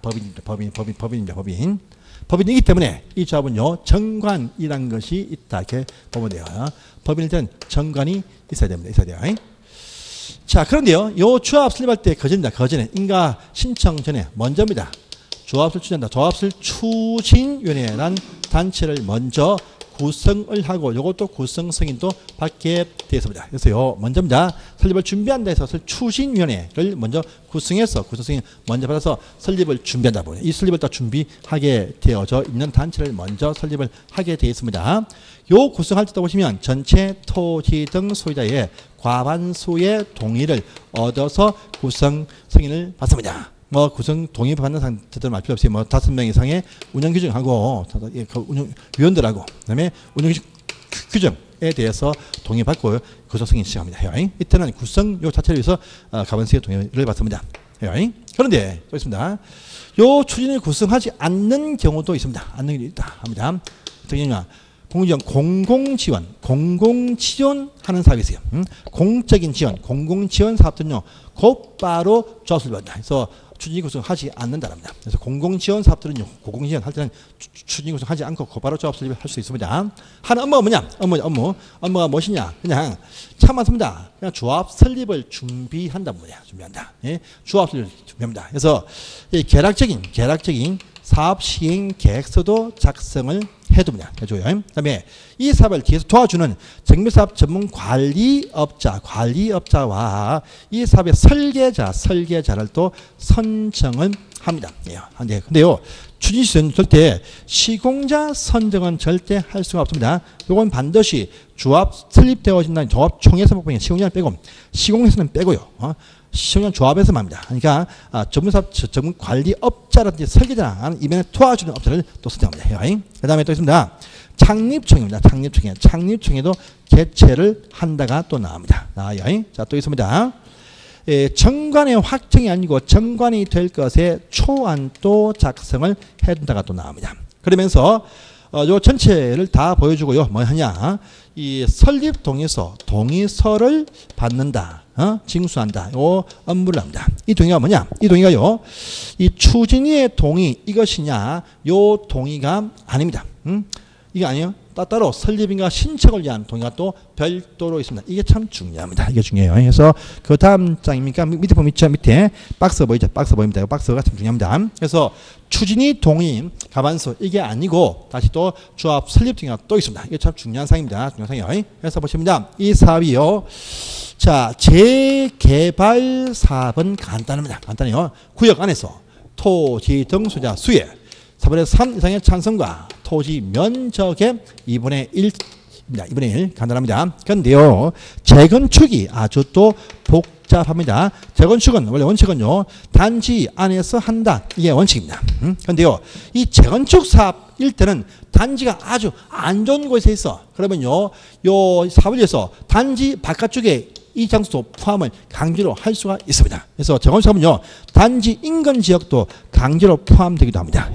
법인이기 때문에 이 조합은요 정관이란 것이 있다 이렇게 보면 돼요. 법인일 때는 정관이 있어야 됩니다. 자, 그런데요 요 조합 설립할 때 거전에 인가 신청 전에 먼저입니다. 조합을 추진한다. 조합을 추진위원회란 단체를 먼저 구성을 하고 이것도 구성 승인도 받게 되었습니다. 그래서요 먼저입니다. 설립을 준비한다 해서 추진위원회를 먼저 구성해서 구성 승인 먼저 받아서 설립을 준비한다 보니 이 설립을 다 준비하게 되어져 있는 단체를 먼저 설립을 하게 되어 있습니다. 요 구성할 때도 보시면 전체 토지 등 소유자의 과반수의 동의를 얻어서 구성 승인을 받습니다. 구성 동의 받는 상태들 말 필요 없어요. 5명 이상의 운영 규정하고 운영 위원들하고 그다음에 운영 규정에 대해서 동의받고 구성 승인 시작합니다. 이때는 구성 요 자체를 위해서 과반수의 동의를 받습니다. 그런데 또 있습니다. 요 추진을 구성하지 않는 경우도 있습니다. 않는 경우도 있다 합니다. 어떤 경우냐? 공공지원 하는 사업이 있어요. 공적인 지원, 공공지원 사업들은요, 곧바로 조합 설립한다. 그래서 추진 구성하지 않는다랍니다. 그래서 공공지원 사업들은요, 공공지원 할 때는 추진 구성하지 않고 곧바로 조합 설립을 할 수 있습니다. 하는 업무가 뭐냐? 업무가 무엇이냐? 그냥 참 많습니다. 그냥 조합 설립을 준비한다 뭐냐? 준비한다. 예? 조합 설립을 준비합니다. 그래서 이 계략적인 사업 시행 계획서도 작성을 해둡니다. 해줘요. 그 다음에 이 사업을 뒤에서 도와주는 정밀사업 전문 관리업자와 이 사업의 설계자를 또 선정을 합니다. 근데요, 추진시는 절대 시공자 선정은 절대 할 수가 없습니다. 이건 반드시 조합 설립되어진다는 조합총회에서 보면 시공자는 빼고, 시공에서는 빼고요. 시공자 조합에서만 합니다. 그러니까 전문사업 전문 관리업자라든지 설계자라는 이면에 도와주는 업자를 또 선정합니다. 그 다음에 또 있습니다. 창립총회입니다. 창립총회도 개최를 한다가 또 나옵니다. 나와요. 자, 또 있습니다. 정관의 확정이 아니고 정관이 될 것의 초안도 작성을 해둔다가 또 나옵니다. 그러면서 요 전체를 다 보여주고요. 뭐 하냐? 이 설립 동의서를 받는다. 징수한다. 요 업무를 합니다. 이 동의가 뭐냐? 이 동의가요. 이 추진위의 동의 이것이냐? 요 동의가 아닙니다. 이게 아니에요. 따로 설립인가 신청을 위한 동의가 또 별도로 있습니다. 이게 참 중요합니다. 이게 중요해요. 그래서 그 다음 장입니까? 밑에 보면 밑에 박스 보이죠? 박스 보입니다. 이 박스가 참 중요합니다. 그래서 추진위 동의 가반수 이게 아니고 다시 또 조합 설립 동의가 또 있습니다. 이게 참 중요한 사항입니다. 그래서 보십니다. 이 사업이요. 자, 재개발 사업은 간단합니다. 간단해요. 구역 안에서 토지 등 소유자 수의 4분의 3 이상의 찬성과 토지 면적의 2분의 1입니다. 2분의 1 간단합니다. 그런데요, 재건축이 아주 또 복잡합니다. 재건축은 원래 원칙은요, 단지 안에서 한다. 이게 원칙입니다. 그런데요, 이 재건축 사업일 때는 단지가 아주 안 좋은 곳에 있어. 그러면요, 요 사업을 위해서 단지 바깥쪽에 이 장소 포함을 강제로 할 수가 있습니다. 그래서 재건축은요, 단지 인근 지역도 강제로 포함되기도 합니다.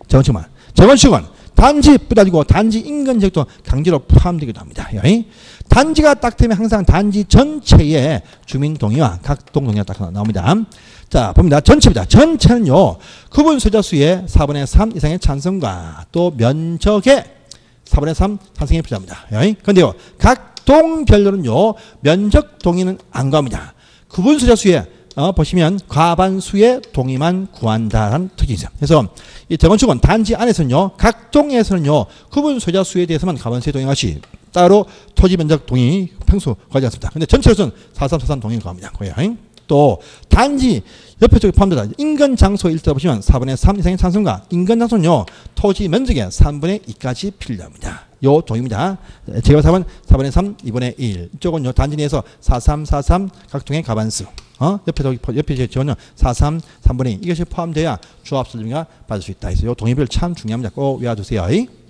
재건축은 단지뿐 아니고 단지 인근 지역도 강제로 포함되기도 합니다. 단지가 딱 되면 항상 단지 전체의 주민 동의와 각동 동의가 딱 나옵니다. 자, 봅니다. 전체입니다. 전체는요, 구분 소유자 수의 4분의 3 이상의 찬성과 또 면적의 4분의 3 찬성이 필요합니다. 그런데요, 각 동별로는요, 면적 동의는 안 구합니다. 구분 소유자 수의 보시면 과반수의 동의만 구한다는 특징이 있어요. 그래서 이 재건축은 단지 안에서는요, 각 동에서는요, 구분 소유자 수에 대해서만 과반수의 동의가 시 따로 토지 면적 동의 평수 구하지 않습니다. 근데 전체로서는 4343 동의를 구합니다. 또 단지 옆에 쪽에 포함되다 인근 장소일 때 보시면 4분의 3 이상의 찬성과 인근 장소는요, 토지 면적의 3분의 2까지 필요합니다. 요 동의입니다. 재개발 사업은 4분의 3, 2분의 1. 이쪽은요, 단지 내에서 4343 각동의 가반수. 옆에 지원은 43, 3분의 2. 이것이 포함돼야 조합 설립인가 받을 수 있다. 그래서 요 동의별 참 중요합니다. 꼭 외워두세요.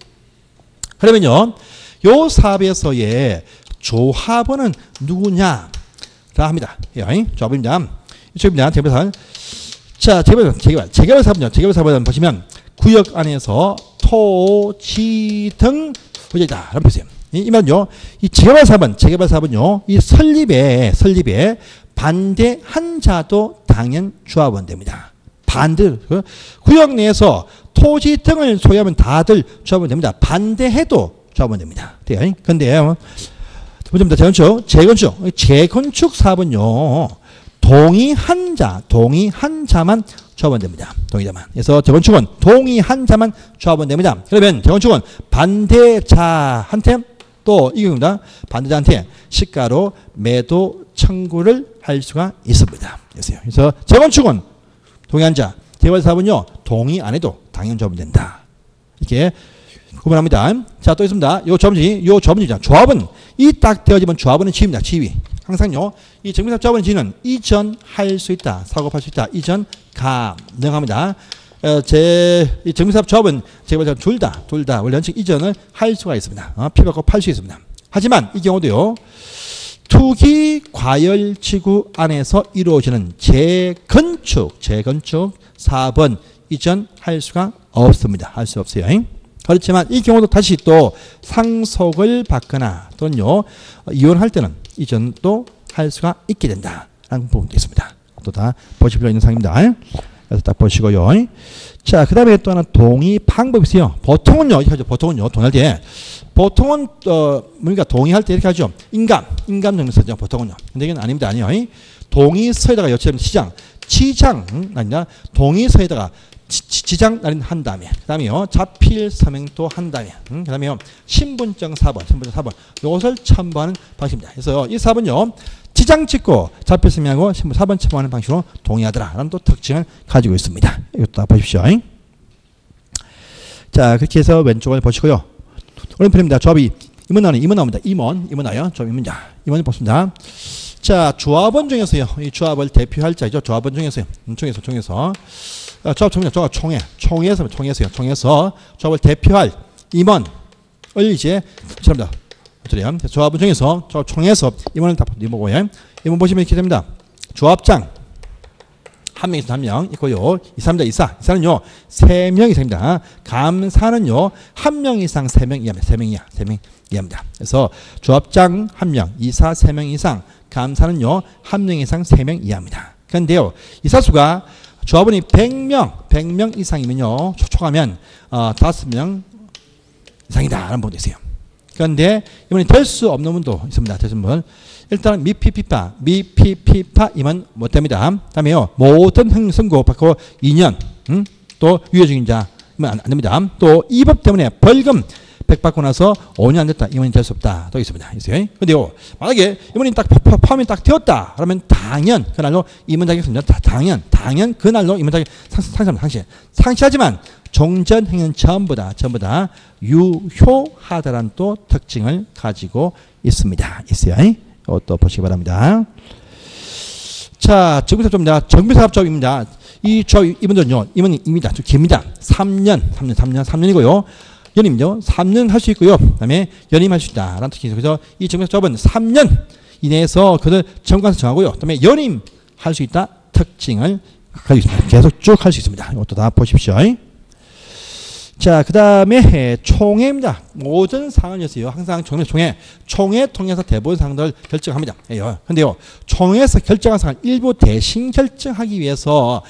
그러면요, 요 사업에서의 조합원은 누구냐? 라 합니다. 조합입니다. 이쪽입니다. 재개발 사업. 자, 재개발 사업은요. 재개발 사업은 보시면 구역 안에서 토지 등 소유자이다. 라는 표시예요. 이 말은요, 이 재개발 사업은요, 이 설립에 반대한 자도 당연 조합원 됩니다. 구역 내에서 토지 등을 소유하면 다들 조합원 됩니다. 반대해도 조합원 됩니다. 그런데 재건축 사업은요, 동의한 자만 조합원 됩니다. 동의자만. 그래서 재건축은 동의한 자만 조합원 됩니다. 그러면 재건축은 반대자한테 또 이 경우입니다. 반대자한테 시가로 매도 청구를 할 수가 있습니다. 그래서 재건축은 동의한 자, 재개발 사업은요, 동의 안 해도 당연 조합원 된다. 이렇게 구분합니다. 자, 또 있습니다. 요 조합원이죠. 조합은 이 딱 되어지면 조합원은 지위입니다. 지위. 항상요, 이 정밀사업 조합원의 지위는 이전할 수 있다. 사고할 수 있다. 이전 가능합니다. 이 정밀사업 조합은 재개발 사업 둘 다 원래 원칙 이전을 할 수가 있습니다. 피받고 팔 수 있습니다. 하지만 이 경우도요, 투기 과열지구 안에서 이루어지는 재건축 사업은 이전할 수가 없습니다. 할 수 없어요. 그렇지만 이 경우도 다시 또 상속을 받거나 또는요, 이혼할 때는 이전도 할 수가 있게 된다라는 부분도 있습니다. 또 다 보실 필요 있는 사항입니다. 그래서 딱 보시고요. 자, 그 다음에 또 하나 동의 방법이 있어요. 보통은요, 동의할 때, 뭔가 동의할 때 이렇게 하죠. 인감 정도 쓰죠. 보통은요. 근데 이건 아닙니다. 아니요. 동의서에다가 여치하면 치장 아니라 동의서에다가 지장 날인 한 다음에 그다음에요 자필 서명도 한 다음에 그다음에요 신분증 4번 이것을 첨부하는 방식입니다. 그래서 이 4번요 지장 찍고 자필 서명하고 신분 4번 첨부하는 방식으로 동의하더라라는 또 특징을 가지고 있습니다. 이것도 보십시오. 자 그렇게 해서 왼쪽을 보시고요. 오른편입니다. 조합이 임원 나옵니다. 임원 나요. 조합 임문자 임원을 뽑습니다. 자 조합원 중에서요 이 조합을 대표할 자이죠. 조합원 중에서요 총에서 총에서 조합을 대표할 임원을 이제 죄송합니다. 조합원 중에서 총에서 임원을 다 뽑고요. 임원 보시면 이렇게 됩니다. 조합장 한 명 있으면 한 명 있고요. 이사는요 3명 이상입니다. 감사는요 1명 이상 3명 이하입니다. 3명 이하입니다. 그래서 조합장 1명, 이사 3명 이상, 감사는요 1명 이상 3명 이하입니다. 그런데요 이사수가 조합원이 100명 이상이면요 초과하면 5명 이상이다 라는 부분도 있어요. 그런데 이번에 될 수 없는 분도 있습니다. 될 수 없는 분. 일단 미피피파 임원 못됩니다. 다음에요 모든 행선고 받고 2년 또 유효적인 자 안 됩니다. 또 이 법 때문에 벌금 100 받고 나서 5년 안 됐다. 임원이 될 수 없다. 또 있습니다. 그런데요 만약에 임원이 딱 포함이 딱 되었다. 그러면 당연 그날로 임원 자격입니다. 당연 그날로 임원 자격 상시하지만 종전 행위는 전부 다 유효하다라는 또 특징을 가지고 있습니다. 있어요. 또 보시기 바랍니다. 자, 정비사업조합입니다. 이 조합 이분들은요, 임원입니다. 좀 깁니다. 3년이고요. 연임요, 3년 할 수 있고요. 그다음에 연임할 수 있다라는 특징이 있어요. 그래서 이 정비사업조합은 3년 이내에서 그들 정관서 정하고요. 그다음에 연임할 수 있다 특징을 가지고 있습니다. 계속 쭉 할 수 있습니다. 이것도 다 보십시오. 자, 그 다음에 총회입니다. 모든 사안이었어요. 항상 총회 통해서 대부분 사항들을 결정합니다. 그런데요, 총회에서 결정한 사항 일부 대신 결정하기 위해서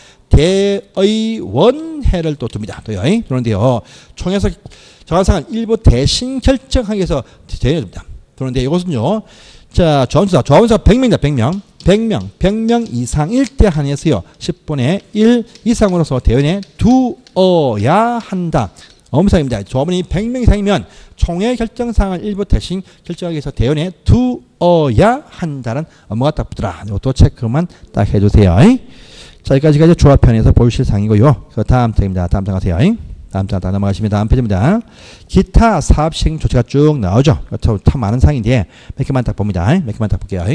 대의원회를 또 둡니다. 그런데요, 총회에서 정한 사항 일부 대신 결정하기 위해서 대의원을 둡니다. 그런데 이것은요, 자, 조합원수가 100명입니다. 100명 이상일 때 한해서요 10분의 1 이상으로서 대원에 두어야 한다. 업무사항입니다. 조합원이 100명 이상이면 총회 결정사항을 일부 대신 결정하기 위해서 대원에 두어야 한다는 업무가 딱 붙더라. 이것도 체크만 딱 해주세요. 자, 여기까지가 조합편에서 보실 사항이고요. 그 다음 장입니다. 다음 장 가세요. 다음 장 다 넘어가시면 다음 페이지입니다. 기타 사업 시행 조치가 쭉 나오죠. 참 많은 사항인데 몇 개만 딱 봅니다. 몇 개만 딱 볼게요.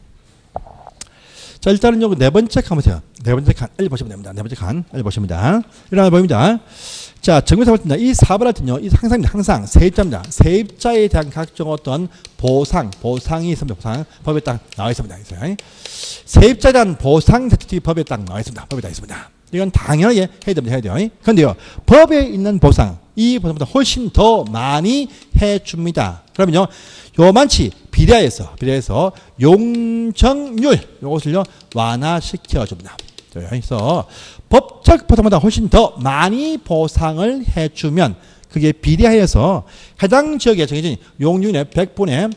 자, 일단은 네 번째 칸 보세요. 네 번째 칸을 보시면 됩니다. 네 번째 칸을 보십니다. 이런 보입니다. 자, 정비사업입니다. 이 사업을 할 때는요, 이 항상 세입자입니다. 세입자에 대한 각종 어떤 보상이 있습니다. 보상 법에 딱 나와 있습니다. 세입자에 대한 보상 대책이 법에 딱 나와 있습니다. 법에 딱 있습니다. 이건 당연하게 해야 돼요. 그런데요, 법에 있는 보상, 이 보상보다 훨씬 더 많이 해줍니다. 그러면요, 요만치 비례해서 용적률 요것을요 완화시켜 줍니다. 그래서 법적 보상보다 훨씬 더 많이 보상을 해주면 그게 비례하여서 해당 지역에 정해진 용적률의 100분의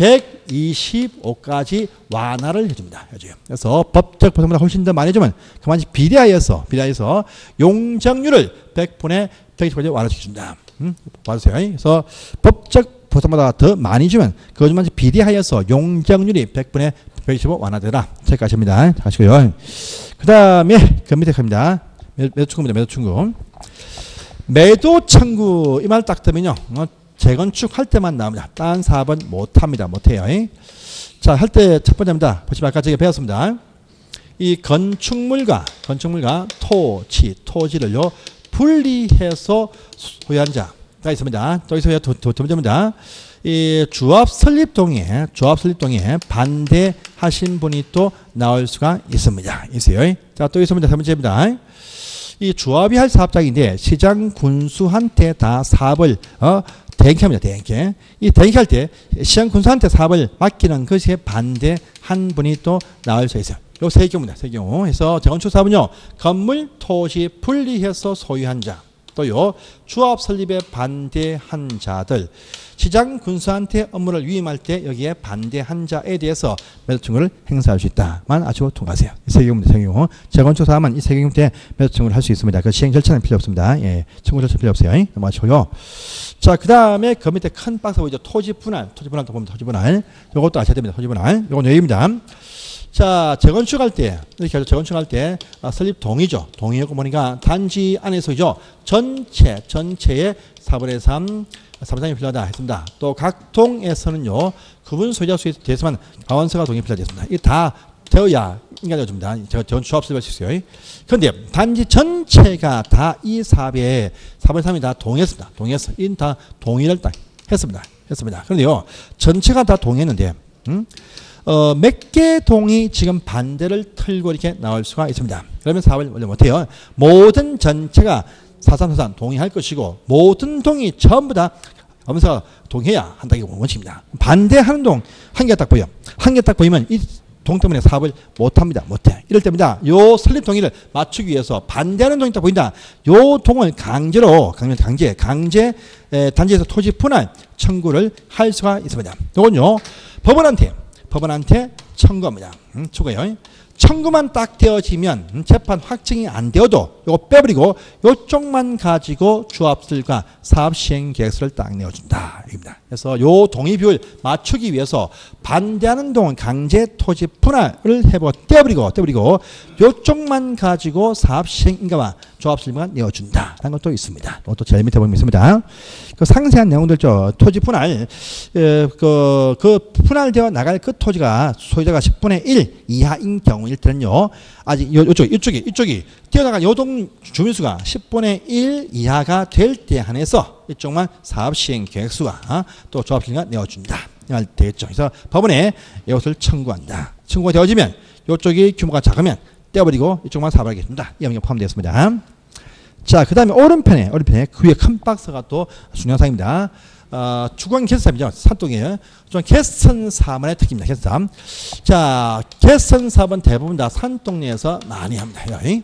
125까지 완화를 해줍니다. 그래서 법적 보상보다 훨씬 더 많이 해주면 그만치 비례하여서 용적률을 100분의 125까지 완화시켜줍니다. 봐주세요. 그래서 법적 보상보다 더 많이 주면 그것만 비례하여서 용적률이 100분의 125 완화되라. 체크하십니다. 하시고요. 그 다음에 그 밑에 갑니다. 매도 청구 이 말 딱 들으면요. 재건축 할 때만 나옵니다. 딴 사업은 못해요. 자, 할 때 첫 번째입니다. 보시면 아까 제가 배웠습니다. 이 건축물과 토지를요 분리해서 소유한 자가 있습니다. 또 있어요. 두 번째입니다. 이 조합 설립 동의에 반대하신 분이 또 나올 수가 있습니다. 있어요. 자, 또 있습니다. 세 번째입니다. 이 조합이 할 사업장인데 시장 군수한테 다 사업을 대행합니다. 대행. 이 대행할 때 시장 군수한테 사업을 맡기는 것에 반대한 분이 또 나올 수 있어요. 요 세 경우입니다. 세 경우. 해서 재건축 사업은요, 건물, 토지 분리해서 소유한 자. 또요. 조합 설립에 반대한 자들. 시장 군수한테 업무를 위임할 때 여기에 반대한 자에 대해서 매도 청구를 행사할 수 있다만 아시고 통과하세요. 이 세 경우, 재건축 사업은 이 세 경우 때 매도 청구를 할 수 있습니다. 그 시행 절차는 필요 없습니다. 예, 청구 절차 필요 없어요. 넘어가시고요. 자, 그 다음에 그 밑에 큰 박스 보이죠? 토지 분할 또 보면 토지 분할. 요것도 아셔야 됩니다. 토지 분할. 요건 여기입니다. 자, 재건축할 때, 이렇게 하죠. 재건축할 때, 설립 동의죠. 동의하고 보니까 단지 안에서죠. 전체의 4분의 3, 4분의 3이 필요하다 했습니다. 또 각 동에서는요, 구분 소유자 수에 대해서만 가원서가 동의 필요하겠습니다. 이게 다 되어야 인가되어집니다. 제가 조합 설립할 수 있어요. 그런데 단지 전체가 다 이 사업에 4분의 3이 다 동의했습니다. 동의했어. 이 다 동의를 딱 했습니다. 그런데요, 전체가 다 동의했는데, 몇 개 동이 지금 반대를 틀고 이렇게 나올 수가 있습니다. 그러면 사업을 원래 못해요. 모든 전체가 4343 동의할 것이고 모든 동이 전부 다 하면서 동의해야 한다는 게 원칙입니다. 반대하는 동 한 개 딱 보여. 한 개 딱 보이면 이 동 때문에 사업을 못합니다. 못해. 이럴 때입니다. 요 설립 동의를 맞추기 위해서 반대하는 동이 딱 보인다. 요 동을 강제 단지에서 토지 분할 청구를 할 수가 있습니다. 요건요. 법원한테 청구합니다. 청구해요. 청구만 딱 되어지면 재판 확정이 안 되어도 이거 빼버리고 이쪽만 가지고 조합들과 사업 시행 계획서를 딱 내어준다. 입니다. 그래서 요 동의 비율 맞추기 위해서 반대하는 동은 강제 토지 분할을 떼버리고 이쪽만 가지고 사업 시행 인가와 조합 설립만 내어준다. 라는 것도 있습니다. 또 제일 밑에 보면 있습니다. 그 상세한 내용들 토지 분할 그 분할되어 나갈 그 토지가 소유자가 10분의 1 이하인 경우일 때는요. 아직 이쪽이 뛰어나간 요동 주민수가 10분의 1 이하가 될 때 한해서 이쪽만 사업 시행 계획수가 또 조합 설립가 내어준다. 되겠죠. 그래서 법원에 이것을 청구한다. 청구가 되어지면 이쪽이 규모가 작으면 떼어버리고 이쪽만 사업하겠습니다. 이 영역 포함되었습니다. 자, 그 다음에 오른편에 그 위에 큰 박스가 또 중요한 사항입니다. 주관 개선사업이죠. 산동이에요. 좀 개선 사업의 특기입니다. 개선 사업. 자, 개선 사업은 대부분 다 산동 내에서 많이 합니다.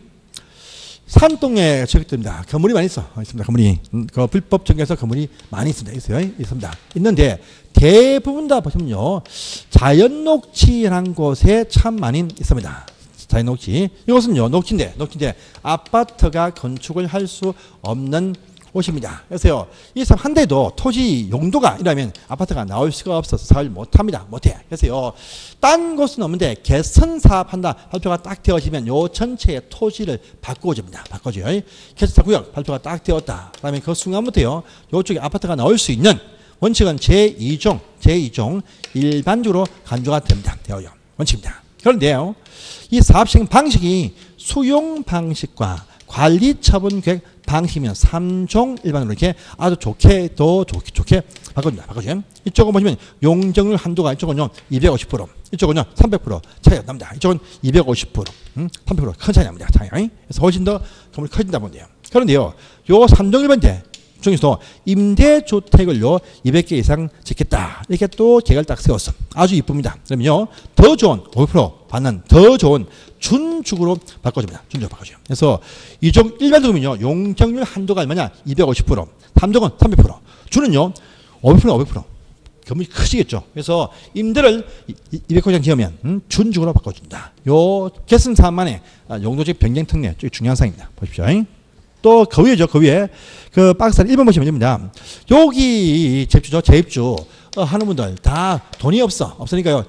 산동에 적용됩니다. 건물이 많이 있습니다. 건물이 그 불법 전개에서 건물이 많이 있습니다. 있는데 대부분 다 보시면요, 자연 녹지라는 곳에 참 많이 있습니다. 자연 녹지. 이것은요, 녹지인데 아파트가 건축을 할 수 없는 곳입니다. 그래서요, 이 사업 한 대도 토지 용도가 이라면 아파트가 나올 수가 없어서 사업을 못해. 그래서요, 딴 곳은 없는데 개선 사업한다 발표가 딱 되어지면 요 전체의 토지를 바꿔줍니다. 개선 구역 발표가 딱 되었다. 그다음에 그 순간부터요, 요쪽에 아파트가 나올 수 있는 원칙은 제2종 일반적으로 간주가 됩니다. 원칙입니다. 그런데요, 이 사업 시행 방식이 수용 방식과 관리 처분 계획 방식이면 3종 일반으로 이렇게 아주 좋게 바꿔줍니다. 이쪽은 보시면 용적률 한도가 이쪽은요 250%, 이쪽은요 300% 차이가 납니다. 이쪽은 250%, 300% 큰 차이 납니다. 그래서 훨씬 더 건물이 커진다 본데요. 그런데요, 요 3종 일반대 중에서 임대주택을요 200개 이상 짓겠다. 이렇게 또 계획을 딱 세웠어. 아주 이쁩니다. 그러면요, 더 좋은 5% 받는 더 좋은 준축으로 바꿔줍니다. 그래서 이종 일반적이면요, 용적률 한도가 얼마냐? 250%. 3종은 300%. 주는요 500%. 건물이 크시겠죠. 그래서 임대를 200호 이상 지으면 준축으로 바꿔준다. 요 개선 사업만의 용도적 변경 특례 중요한 사항입니다. 보십시오. 또 그 위에죠. 그 위에 그 박스를 1번 보시면 됩니다. 여기 재입주 하는 분들 다 돈이 없으니까요.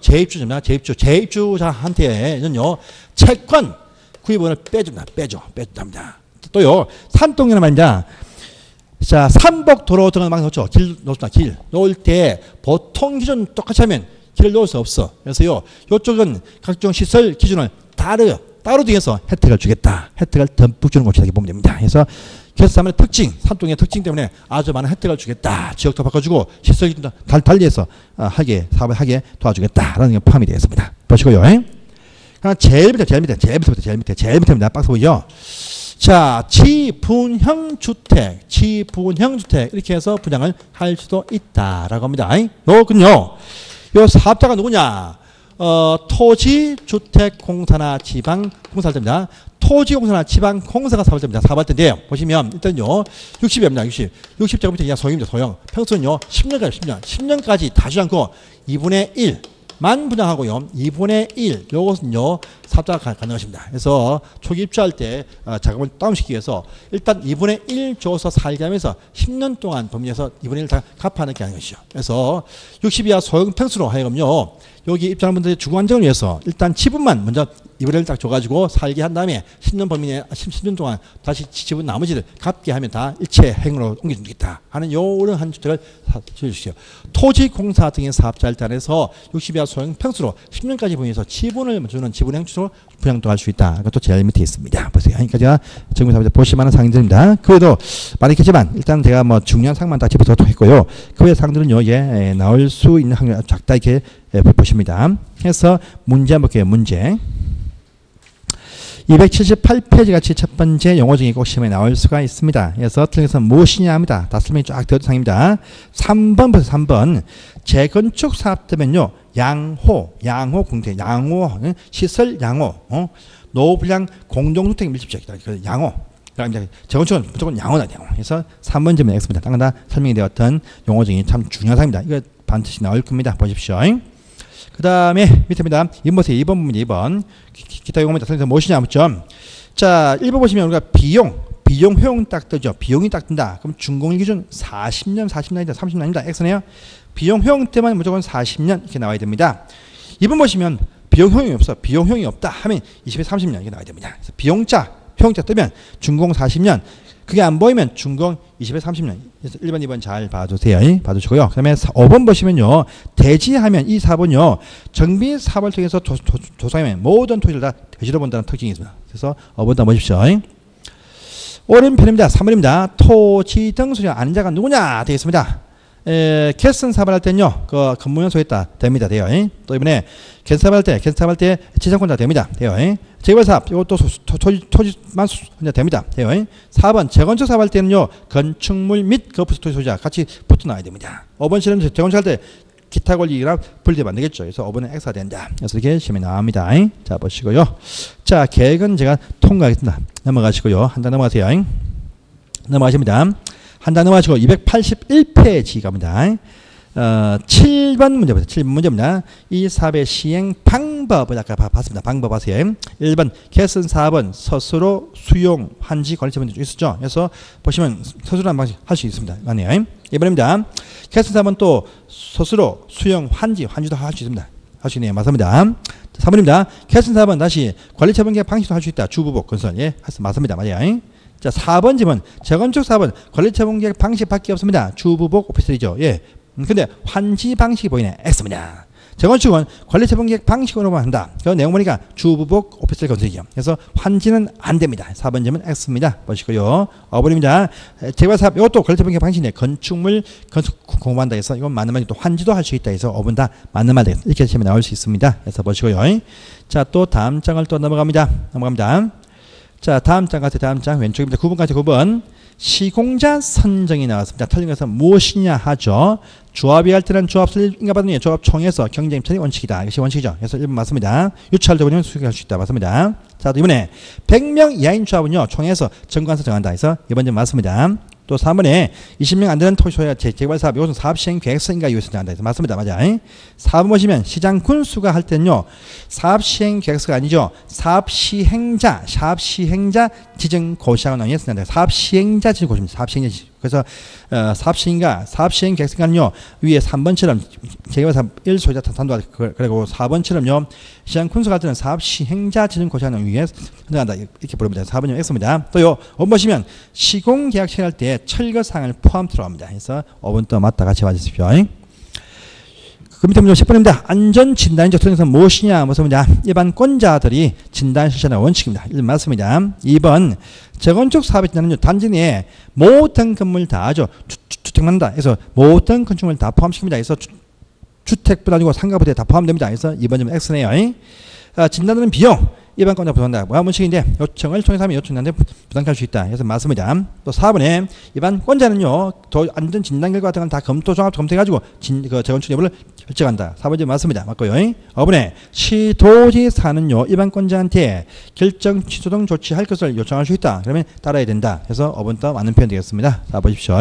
재입주자한테는요 채권 구입원을 빼줍니다. 또요, 산동이란 말입니다. 자, 삼복 도로 들어가는 방송 놓죠. 길 놓을 때 보통 기준 똑같이 하면 길을 놓을 수 없어. 그래서요, 이쪽은 각종 시설 기준을 따로 정해서 혜택을 주겠다. 혜택을 듬뿍 주는 곳이라고 보면 됩니다. 그래서 개선사업의 특징, 산동의 특징 때문에 아주 많은 혜택을 주겠다. 지역도 바꿔주고 시설 기준도 달리해서 사업을 하게 도와주겠다라는 게 포함이 되어 있습니다. 보시고요. 제일 밑에입니다. 박스 보이죠? 자, 지분형 주택 이렇게 해서 분양을 할 수도 있다라고 합니다. 요군요, 요 사업자가 누구냐? 토지주택공사나 지방공사입니다. 토지공사나 지방공사가 사업할 때입니다. 사업할 때인데요. 보시면 일단요 60입니다. 60제곱미터 이하 소형입니다. 소형. 평수는요 10년까지 10년까지 다 주지 않고 2분의 1만 분양하고요. 2분의 1 요것은요 사업자가 가능하십니다. 그래서 초기 입주할 때 자금을 다운시키기 위해서 일단 2분의 1 줘서 살게 하면서 10년 동안 법리에서 2분의 1 다 갚아내는 게 아닌 것이죠. 그래서 60 이하 소형 평수로 하여금요 여기 입주하는 분들의 주거 안정을 위해서 일단 지분만 먼저 2분의 1딱 줘가지고 살게 한 다음에 10년 범위 내에 10년 동안 다시 지분 나머지를 갚게 하면 다 일체 행으로 옮겨주겠다 하는 요런 한 주택을 지어주십시오. 토지공사 등의 사업자 일단에서 60 이하 소형 평수로 10년까지 분양해서 지분을 주는 지분 행주로 분양도 할 수 있다. 그것도 제일 밑에 있습니다. 보세요. 그러니까 제가 정부사업자 보실 만한 사항들입니다. 그 외에도 많겠지만 일단 제가 뭐 중요한 사항만 다 짚어서 했고요. 그 외의 사항들은요, 예, 나올 수 있는 확률 작다 이렇게 보십니다. 해서 문제 한번 볼게요. 문제. 278페이지 같이 첫 번째 용어 중에 꼭 시험에 나올 수가 있습니다. 그래서 틀린 것은 무엇이냐 합니다. 다 설명이 쫙 되어 있는 상입니다. 3번 보세요. 3번. 재건축 사업 때면요. 양호 공태, 양호, 시설 양호, 노후불량 공동주택 밀집지역, 양호. 재건축은 무조건 양호다, 양호. 그래서 3번 질문 X입니다. 다른 다 설명이 되었던 용어 중에 참 중요한 사항입니다. 이거 반드시 나올 겁니다. 보십시오. 그 다음에 밑에입니다. 2번 보세요. 2번 부분 2번. 기타 용어입니다. 선생님 무엇이냐 묻죠. 자, 1번 보시면 우리가 비용 효용 딱 뜨죠. 비용이 딱 뜬다. 그럼 준공일 기준 40년이다. 30년입니다. X네요. 비용 효용 때만 무조건 40년 이렇게 나와야 됩니다. 2번 보시면 비용 효용이 없어. 비용 효용이 없다 하면 20에 30년 이렇게 나와야 됩니다. 그래서 비용자, 효용자 뜨면 준공 40년. 그게 안 보이면 준공 20에 30년. 그래서 1번, 2번 잘 봐주세요. 봐주시고요. 그 다음에 5번 보시면요. 대지하면 이 4번요. 정비 사업을 통해서 조성하면 모든 토지를 다 대지로 본다는 특징이 있습니다. 그래서 5번 다 보십시오. 오른편입니다. 3번입니다. 토지 등 소유 아는 자가 누구냐 되겠습니다. 캐슨 사업을 할 때는요, 그 건물을 소유했다 됩니다. 돼요. 또 이번에 캐슨 사업을 할 때 지상권자 됩니다. 돼요. 재개발 사업 이것도 토지만 됩니다. 돼요. 4번 재건축 사업 할 때는요, 건축물 및 그 부수 토지 소유자 같이 붙어 나와야 됩니다. 5번 실은 재건축 할 때 기타 권리랑 분리되면 안 되겠죠. 그래서 5번은 X가 된다. 그래서 이렇게 시험에 나옵니다. 자, 보시고요. 자, 계획은 제가 통과하겠습니다. 넘어가시고요. 한 단 넘어가세요. 넘어가십니다. 한 단 넘어가시고 281페이지 갑니다. 7번 문제 보세요. 7번 문제입니다. 이 사업의 시행 방법을 아까 봤습니다. 방법 하세요. 1번 개선 4번 스스로 수용 환지 관리 처분 있었죠. 그래서 보시면 스스로 한 방식 할 수 있습니다. 맞네요. 2번입니다. 개선 4번 또 스스로 수용 환지도 할 수 있습니다. 할 수 있네요. 맞습니다. 3번입니다. 개선 4번 다시 관리 처분 계획 방식도 할 수 있다. 주부복 건설. 예, 맞습니다. 맞아요. 자, 4번 집은 재건축 4번 관리 처분 계획 방식밖에 없습니다. 주부복 오피스텔이죠. 예. 근데 환지 방식이 보이네. X입니다. 재건축은 관리 처분 계획 방식으로만 한다. 그 내용 보니까 주부복 오피스텔 건설이죠. 그래서 환지는 안 됩니다. 4번 점은 X입니다. 보시고요. 5번입니다. 재개발 사업 이것도 관리 처분 계획 방식이네. 건축물 건축 공부한다 해서 이건 맞는 말이 또 환지도 할 수 있다 해서 5번 다 맞는 말 되겠습니다. 이렇게 시험에 나올 수 있습니다. 그래서 보시고요. 자, 또 다음 장을 또 넘어갑니다. 자, 다음 장 가세요. 다음 장 왼쪽입니다. 9번 가세요. 9번. 시공자 선정이 나왔습니다. 틀린 것은 무엇이냐 하죠. 조합이 할 때는 조합을 인가받는 게 조합총회에서 경쟁 입찰이 원칙이다. 이것이 원칙이죠. 그래서 1번 맞습니다. 유찰 되면 수익할 수 있다. 맞습니다. 자, 또 이번에 100명 이하인 조합은요, 총회에서 정관서 정한다. 해서 이번 점 맞습니다. 또 3번에 20명 안 되는 토지 소유가 재개발 사업, 이것은 사업 시행 계획서인가 이것을 정한다. 해서 맞습니다. 맞아요. 4번 보시면 시장 군수가 할 때는요, 사업 시행 계획서가 아니죠. 사업 시행자 지정 고시하고 나뉘어서 정한다. 사업 시행자 지정 고시입니다. 사업 시행자 지정. 그래서 사업 시행 계획서는요, 위에 3번처럼 재개발 사업 1 소유자 탄도하다. 그리고 4번처럼요, 시장 군수가 할 때는 사업 시행자 지정 고시하는 위에 선정한다. 이렇게 부릅니다. 4번이 X입니다. 또요, 5번 보시면 시공 계약 체결할 때 철거 사항을 포함 들어갑니다. 그래서 5번 또 맞다 같이 봐주십시오. 그 밑에 문제 10번입니다. 안전 진단인적 특징은 무엇이냐? 무엇입니다. 일반권자들이 진단 실시하는 원칙입니다. 1번 맞습니다. 2번 재건축 사업의 진단은 단지 내에 모든 건물 다 하죠. 주택만다. 그래서 모든 건축물 다 포함시킵니다. 그래서 주택뿐 아니고 상가부터에 다 포함됩니다. 그래서 2번 점 X네요. 진단하는 비용 일반권자 부담한다. 뭐야 원칙인데 요청을 통해서 하면 요청자한테 부담할 수 있다. 그래서 맞습니다. 또 4번에 일반권자는요 안전 진단 결과 같은 건 다 검토 종합 검토해가지고 그 재건축 여부를 결정한다. 4번이 맞습니다. 맞고요. 5번에 시도지사는요 일반권자한테 결정 취소 등 조치할 것을 요청할 수 있다. 그러면 따라야 된다. 그래서 5번도 맞는 표현 되겠습니다. 자 보십시오.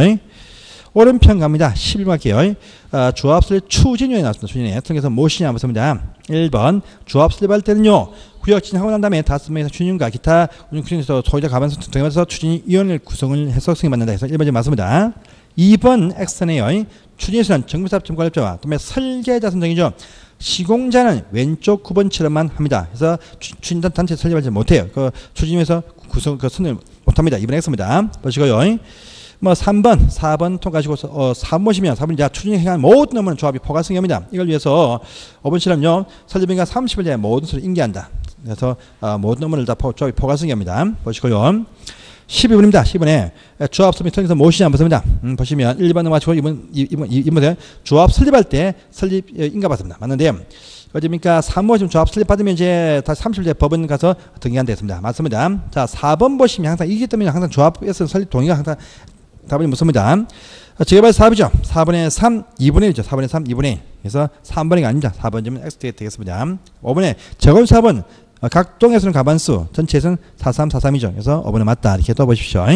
오른편 갑니다. 11번 할게요. 조합 설립 추진위원회 나왔습니다. 추진위원회. 통해서 무엇이냐 맞습니다. 1번 조합 설립할 때는요. 구역 진행하고 난 다음에 5명에서 추진위원과 기타 운영에서 소유자 가반수 등에서 추진위원회를 구성을 해서 승인받는다. 해서 1번이 맞습니다. 2번 X네요. 추진위에서는 정비사업 관리자와 또한 설계자 선정이죠. 시공자는 왼쪽 9번처럼만 합니다. 그래서 추진단 단체 설립하지 못해요. 그 추진위에서 구성 그 선을 못합니다. 2번 X입니다. 보시고요. 뭐 3번, 4번 통과하시고 3번 보시면 4번 이제 추진에 행한 모든 업무는 조합이 포괄성입니다. 이걸 위해서 5번 실험요 설립인가 30일 내에 모든 수를 인계한다. 그래서 모든 업무를 다 조합이 포괄성입니다. 보시고요. 12번입니다. 12번에 조합 설립 통해서 무엇이냐 보십니다. 보시면 1번 넘어가시고 2번에 조합 설립할 때 설립 인가 받습니다. 맞는데 어디입니까? 3번 지금 조합 설립 받으면 이제 다시 30일 뒤에 법원 가서 등기한다 했습니다. 맞습니다. 자 4번 보시면 항상 이기 때문에 항상 조합에서 설립 동의가 항상 답은 묻습니다. 재개발 사업이죠. 4번에 3, 2분의 1이죠. 4번에 3, 2분의 1. 그래서 3번이 아닙니다. 4번이면 X 되겠습니다. 5번에 재건 사업은 각 동에서는 가반수, 전체에서는 43, 43이죠. 그래서 5번에 맞다. 이렇게 떠보십시오.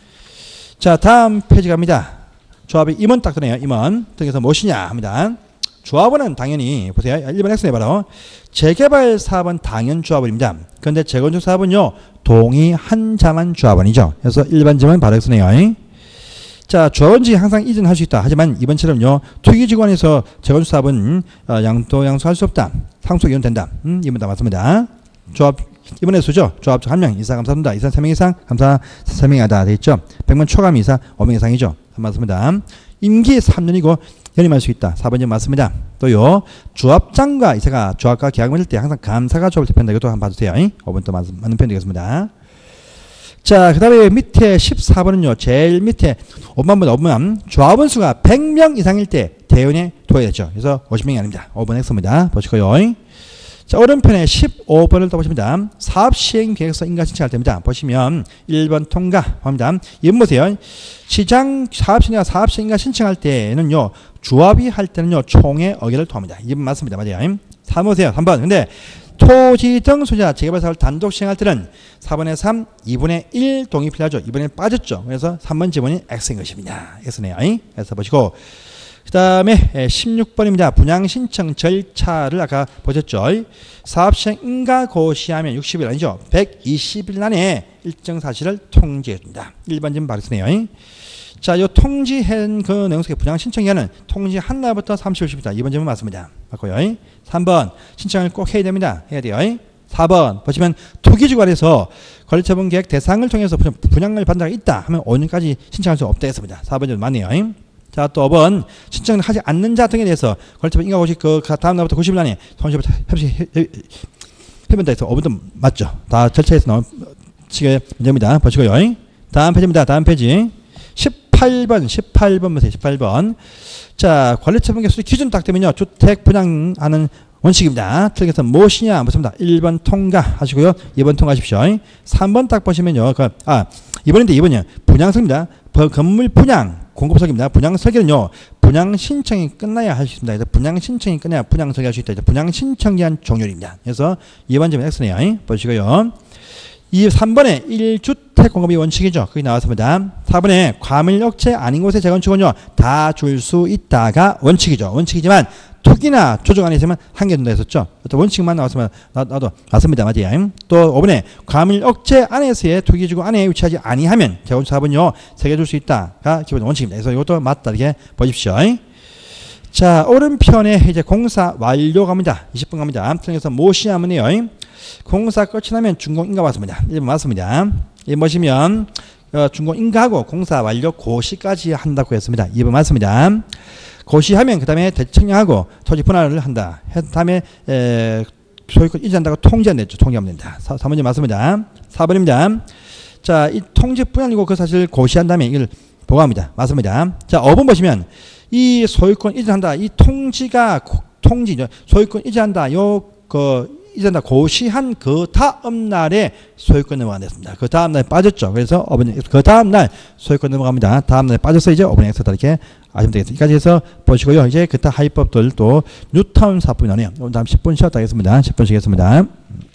자, 다음 페이지 갑니다. 조합이 임원 딱 드네요. 임원. 등에서 무엇이냐 합니다. 조합원은 당연히 보세요. 1번 X네 바로 재개발 사업은 당연 조합원입니다. 그런데 재건축 사업은요. 동의 한 자만 조합원이죠. 그래서 일반 점은 바로 X네요. 자, 조합원직이 항상 이전할 수 있다. 하지만 이번처럼요. 투기지관에서 재건축 사업은 양수할 수 없다. 상속 이혼된다. 이번 다 맞습니다. 조합 이번에 수죠. 조합적 1명 이상 감사합니다. 이상 3명 이상 감사 3명이 하다 되겠죠. 100만 초감 이상 5명 이상이죠. 맞습니다. 임기 3년이고 연임할 수 있다. 4번이 맞습니다. 또요. 조합장과 이사가 조합과 계약을 맺을 때 항상 감사가 조합을 대표한다. 이것도 한번 봐주세요. 5번 또 맞는 표현 되겠습니다. 자, 그 다음에 밑에 14번은요. 제일 밑에 5번 조합원 수가 100명 이상일 때 대원에 둬야 되죠. 그래서 50명이 아닙니다. 5번 X입니다. 보시고요. 자, 오른편에 15번을 또 보십니다. 사업 시행 계획서 인가 신청할 때입니다. 보시면 1번 통과 합니다. 2번 보세요. 시장 사업 시행 인가 신청할 때는요. 조합이 할 때는요. 총회 의결을 통합니다. 2번 맞습니다. 맞아요. 3번 보세요. 3번. 근데 토지 등 소유자 재개발 사업을 단독 시행할 때는 4번에 3, 2분의 1 동의 필요하죠. 2분의 1 빠졌죠. 그래서 3번 지문이 X인 것입니다. X네요. 그래서 보시고 그 다음에 16번입니다. 분양 신청 절차를 아까 보셨죠. 사업 시행 인가 고시하면 60일 아니죠. 120일 안에 일정 사실을 통지해 줍니다. 1번 지문 바로 쓰네요. 자, 요 통지한 그 내용 속에 분양 신청기한은 통지 한 날부터 30일 입니다. 2번 질문 맞습니다. 맞고요. 3번 신청을 꼭 해야 됩니다. 해야 돼요. 4번 보시면 투기주관에서 관리처분 계획 대상을 통해서 분양을 받는 자가 있다 하면 5년까지 신청할 수 없다 했습니다. 4번 좀 맞네요. 자, 또 5번 신청을 하지 않는 자 등에 대해서 관리처분 인가 고시 그 다음 날부터 90일 안에 손실부터 협의한다 해서 5번도 맞죠. 다 절차에서 나온 시계 문제입니다. 보시고요. 다음 페이지입니다. 다음 페이지 18번 보세요. 18번. 자, 관리처분 계획 수립 기준 딱 되면요. 주택 분양하는 원칙입니다. 틀에서 무엇이냐 묻습니다. 1번 통과하시고요. 2번 통과하십시오. 3번 딱 보시면요. 이번인데 2번이요. 분양설입니다. 건물 분양 공급설계입니다. 분양 설계는요. 분양 신청이 끝나야 할 수 있습니다. 그래서 분양 신청이 끝나야 분양 설계할 수 있다. 분양 신청 기한 종료입니다. 그래서 2번 점은 X네요. 보시고요. 3번에 1주택 공급이 원칙이죠. 그게 나왔습니다. 4번에 과밀업체 아닌 곳의 재건축은요. 다 줄 수 있다가 원칙이죠. 원칙이지만 투기나 조정 안에 있으면 한개 준다 했었죠. 또 원칙만 나왔으면 나도 맞습니다. 맞아요. 또 5번에 과밀업체 안에서의 투기지구 안에 위치하지 아니하면 재건축 사업은요. 3개 줄 수 있다가 기본 원칙입니다. 그래서 이것도 맞다 이렇게 보십시오. 자, 오른편에 이제 공사 완료 갑니다. 20분 갑니다. 그래서 무엇이냐 하면요. 공사 끝이 나면 준공 인가 받습니다. 1번 맞습니다. 1번 보시면 준공 인가하고 공사 완료 고시까지 한다고 했습니다. 2번 맞습니다. 고시하면 그 다음에 대청량하고 토지 분할을 한다. 그 다음에 소유권 이전한다고 통지안 냈죠. 통지하면 된다. 3번이 맞습니다. 4번입니다. 자, 이 통지 분할이고 그 사실 고시한 다음에 이걸 보고합니다. 맞습니다. 자, 5번 보시면 이 소유권 이전한다. 이 통지가 소유권 이전한다. 이제 고시한 그 다음 날에 소유권 넘어가 됐습니다. 그 다음 날에 빠졌죠. 그래서 어버니 그 다음 날 소유권 넘어갑니다. 다음 날에 빠져서 이제 어버니 엑스다 이렇게 아시면 되겠습니다. 여기까지 해서 보시고요. 이제 기타 하위법들 또 뉴타운 사법이 나오네요. 오늘 다음 10분 쉬었다 하겠습니다. 10분 쉬겠습니다.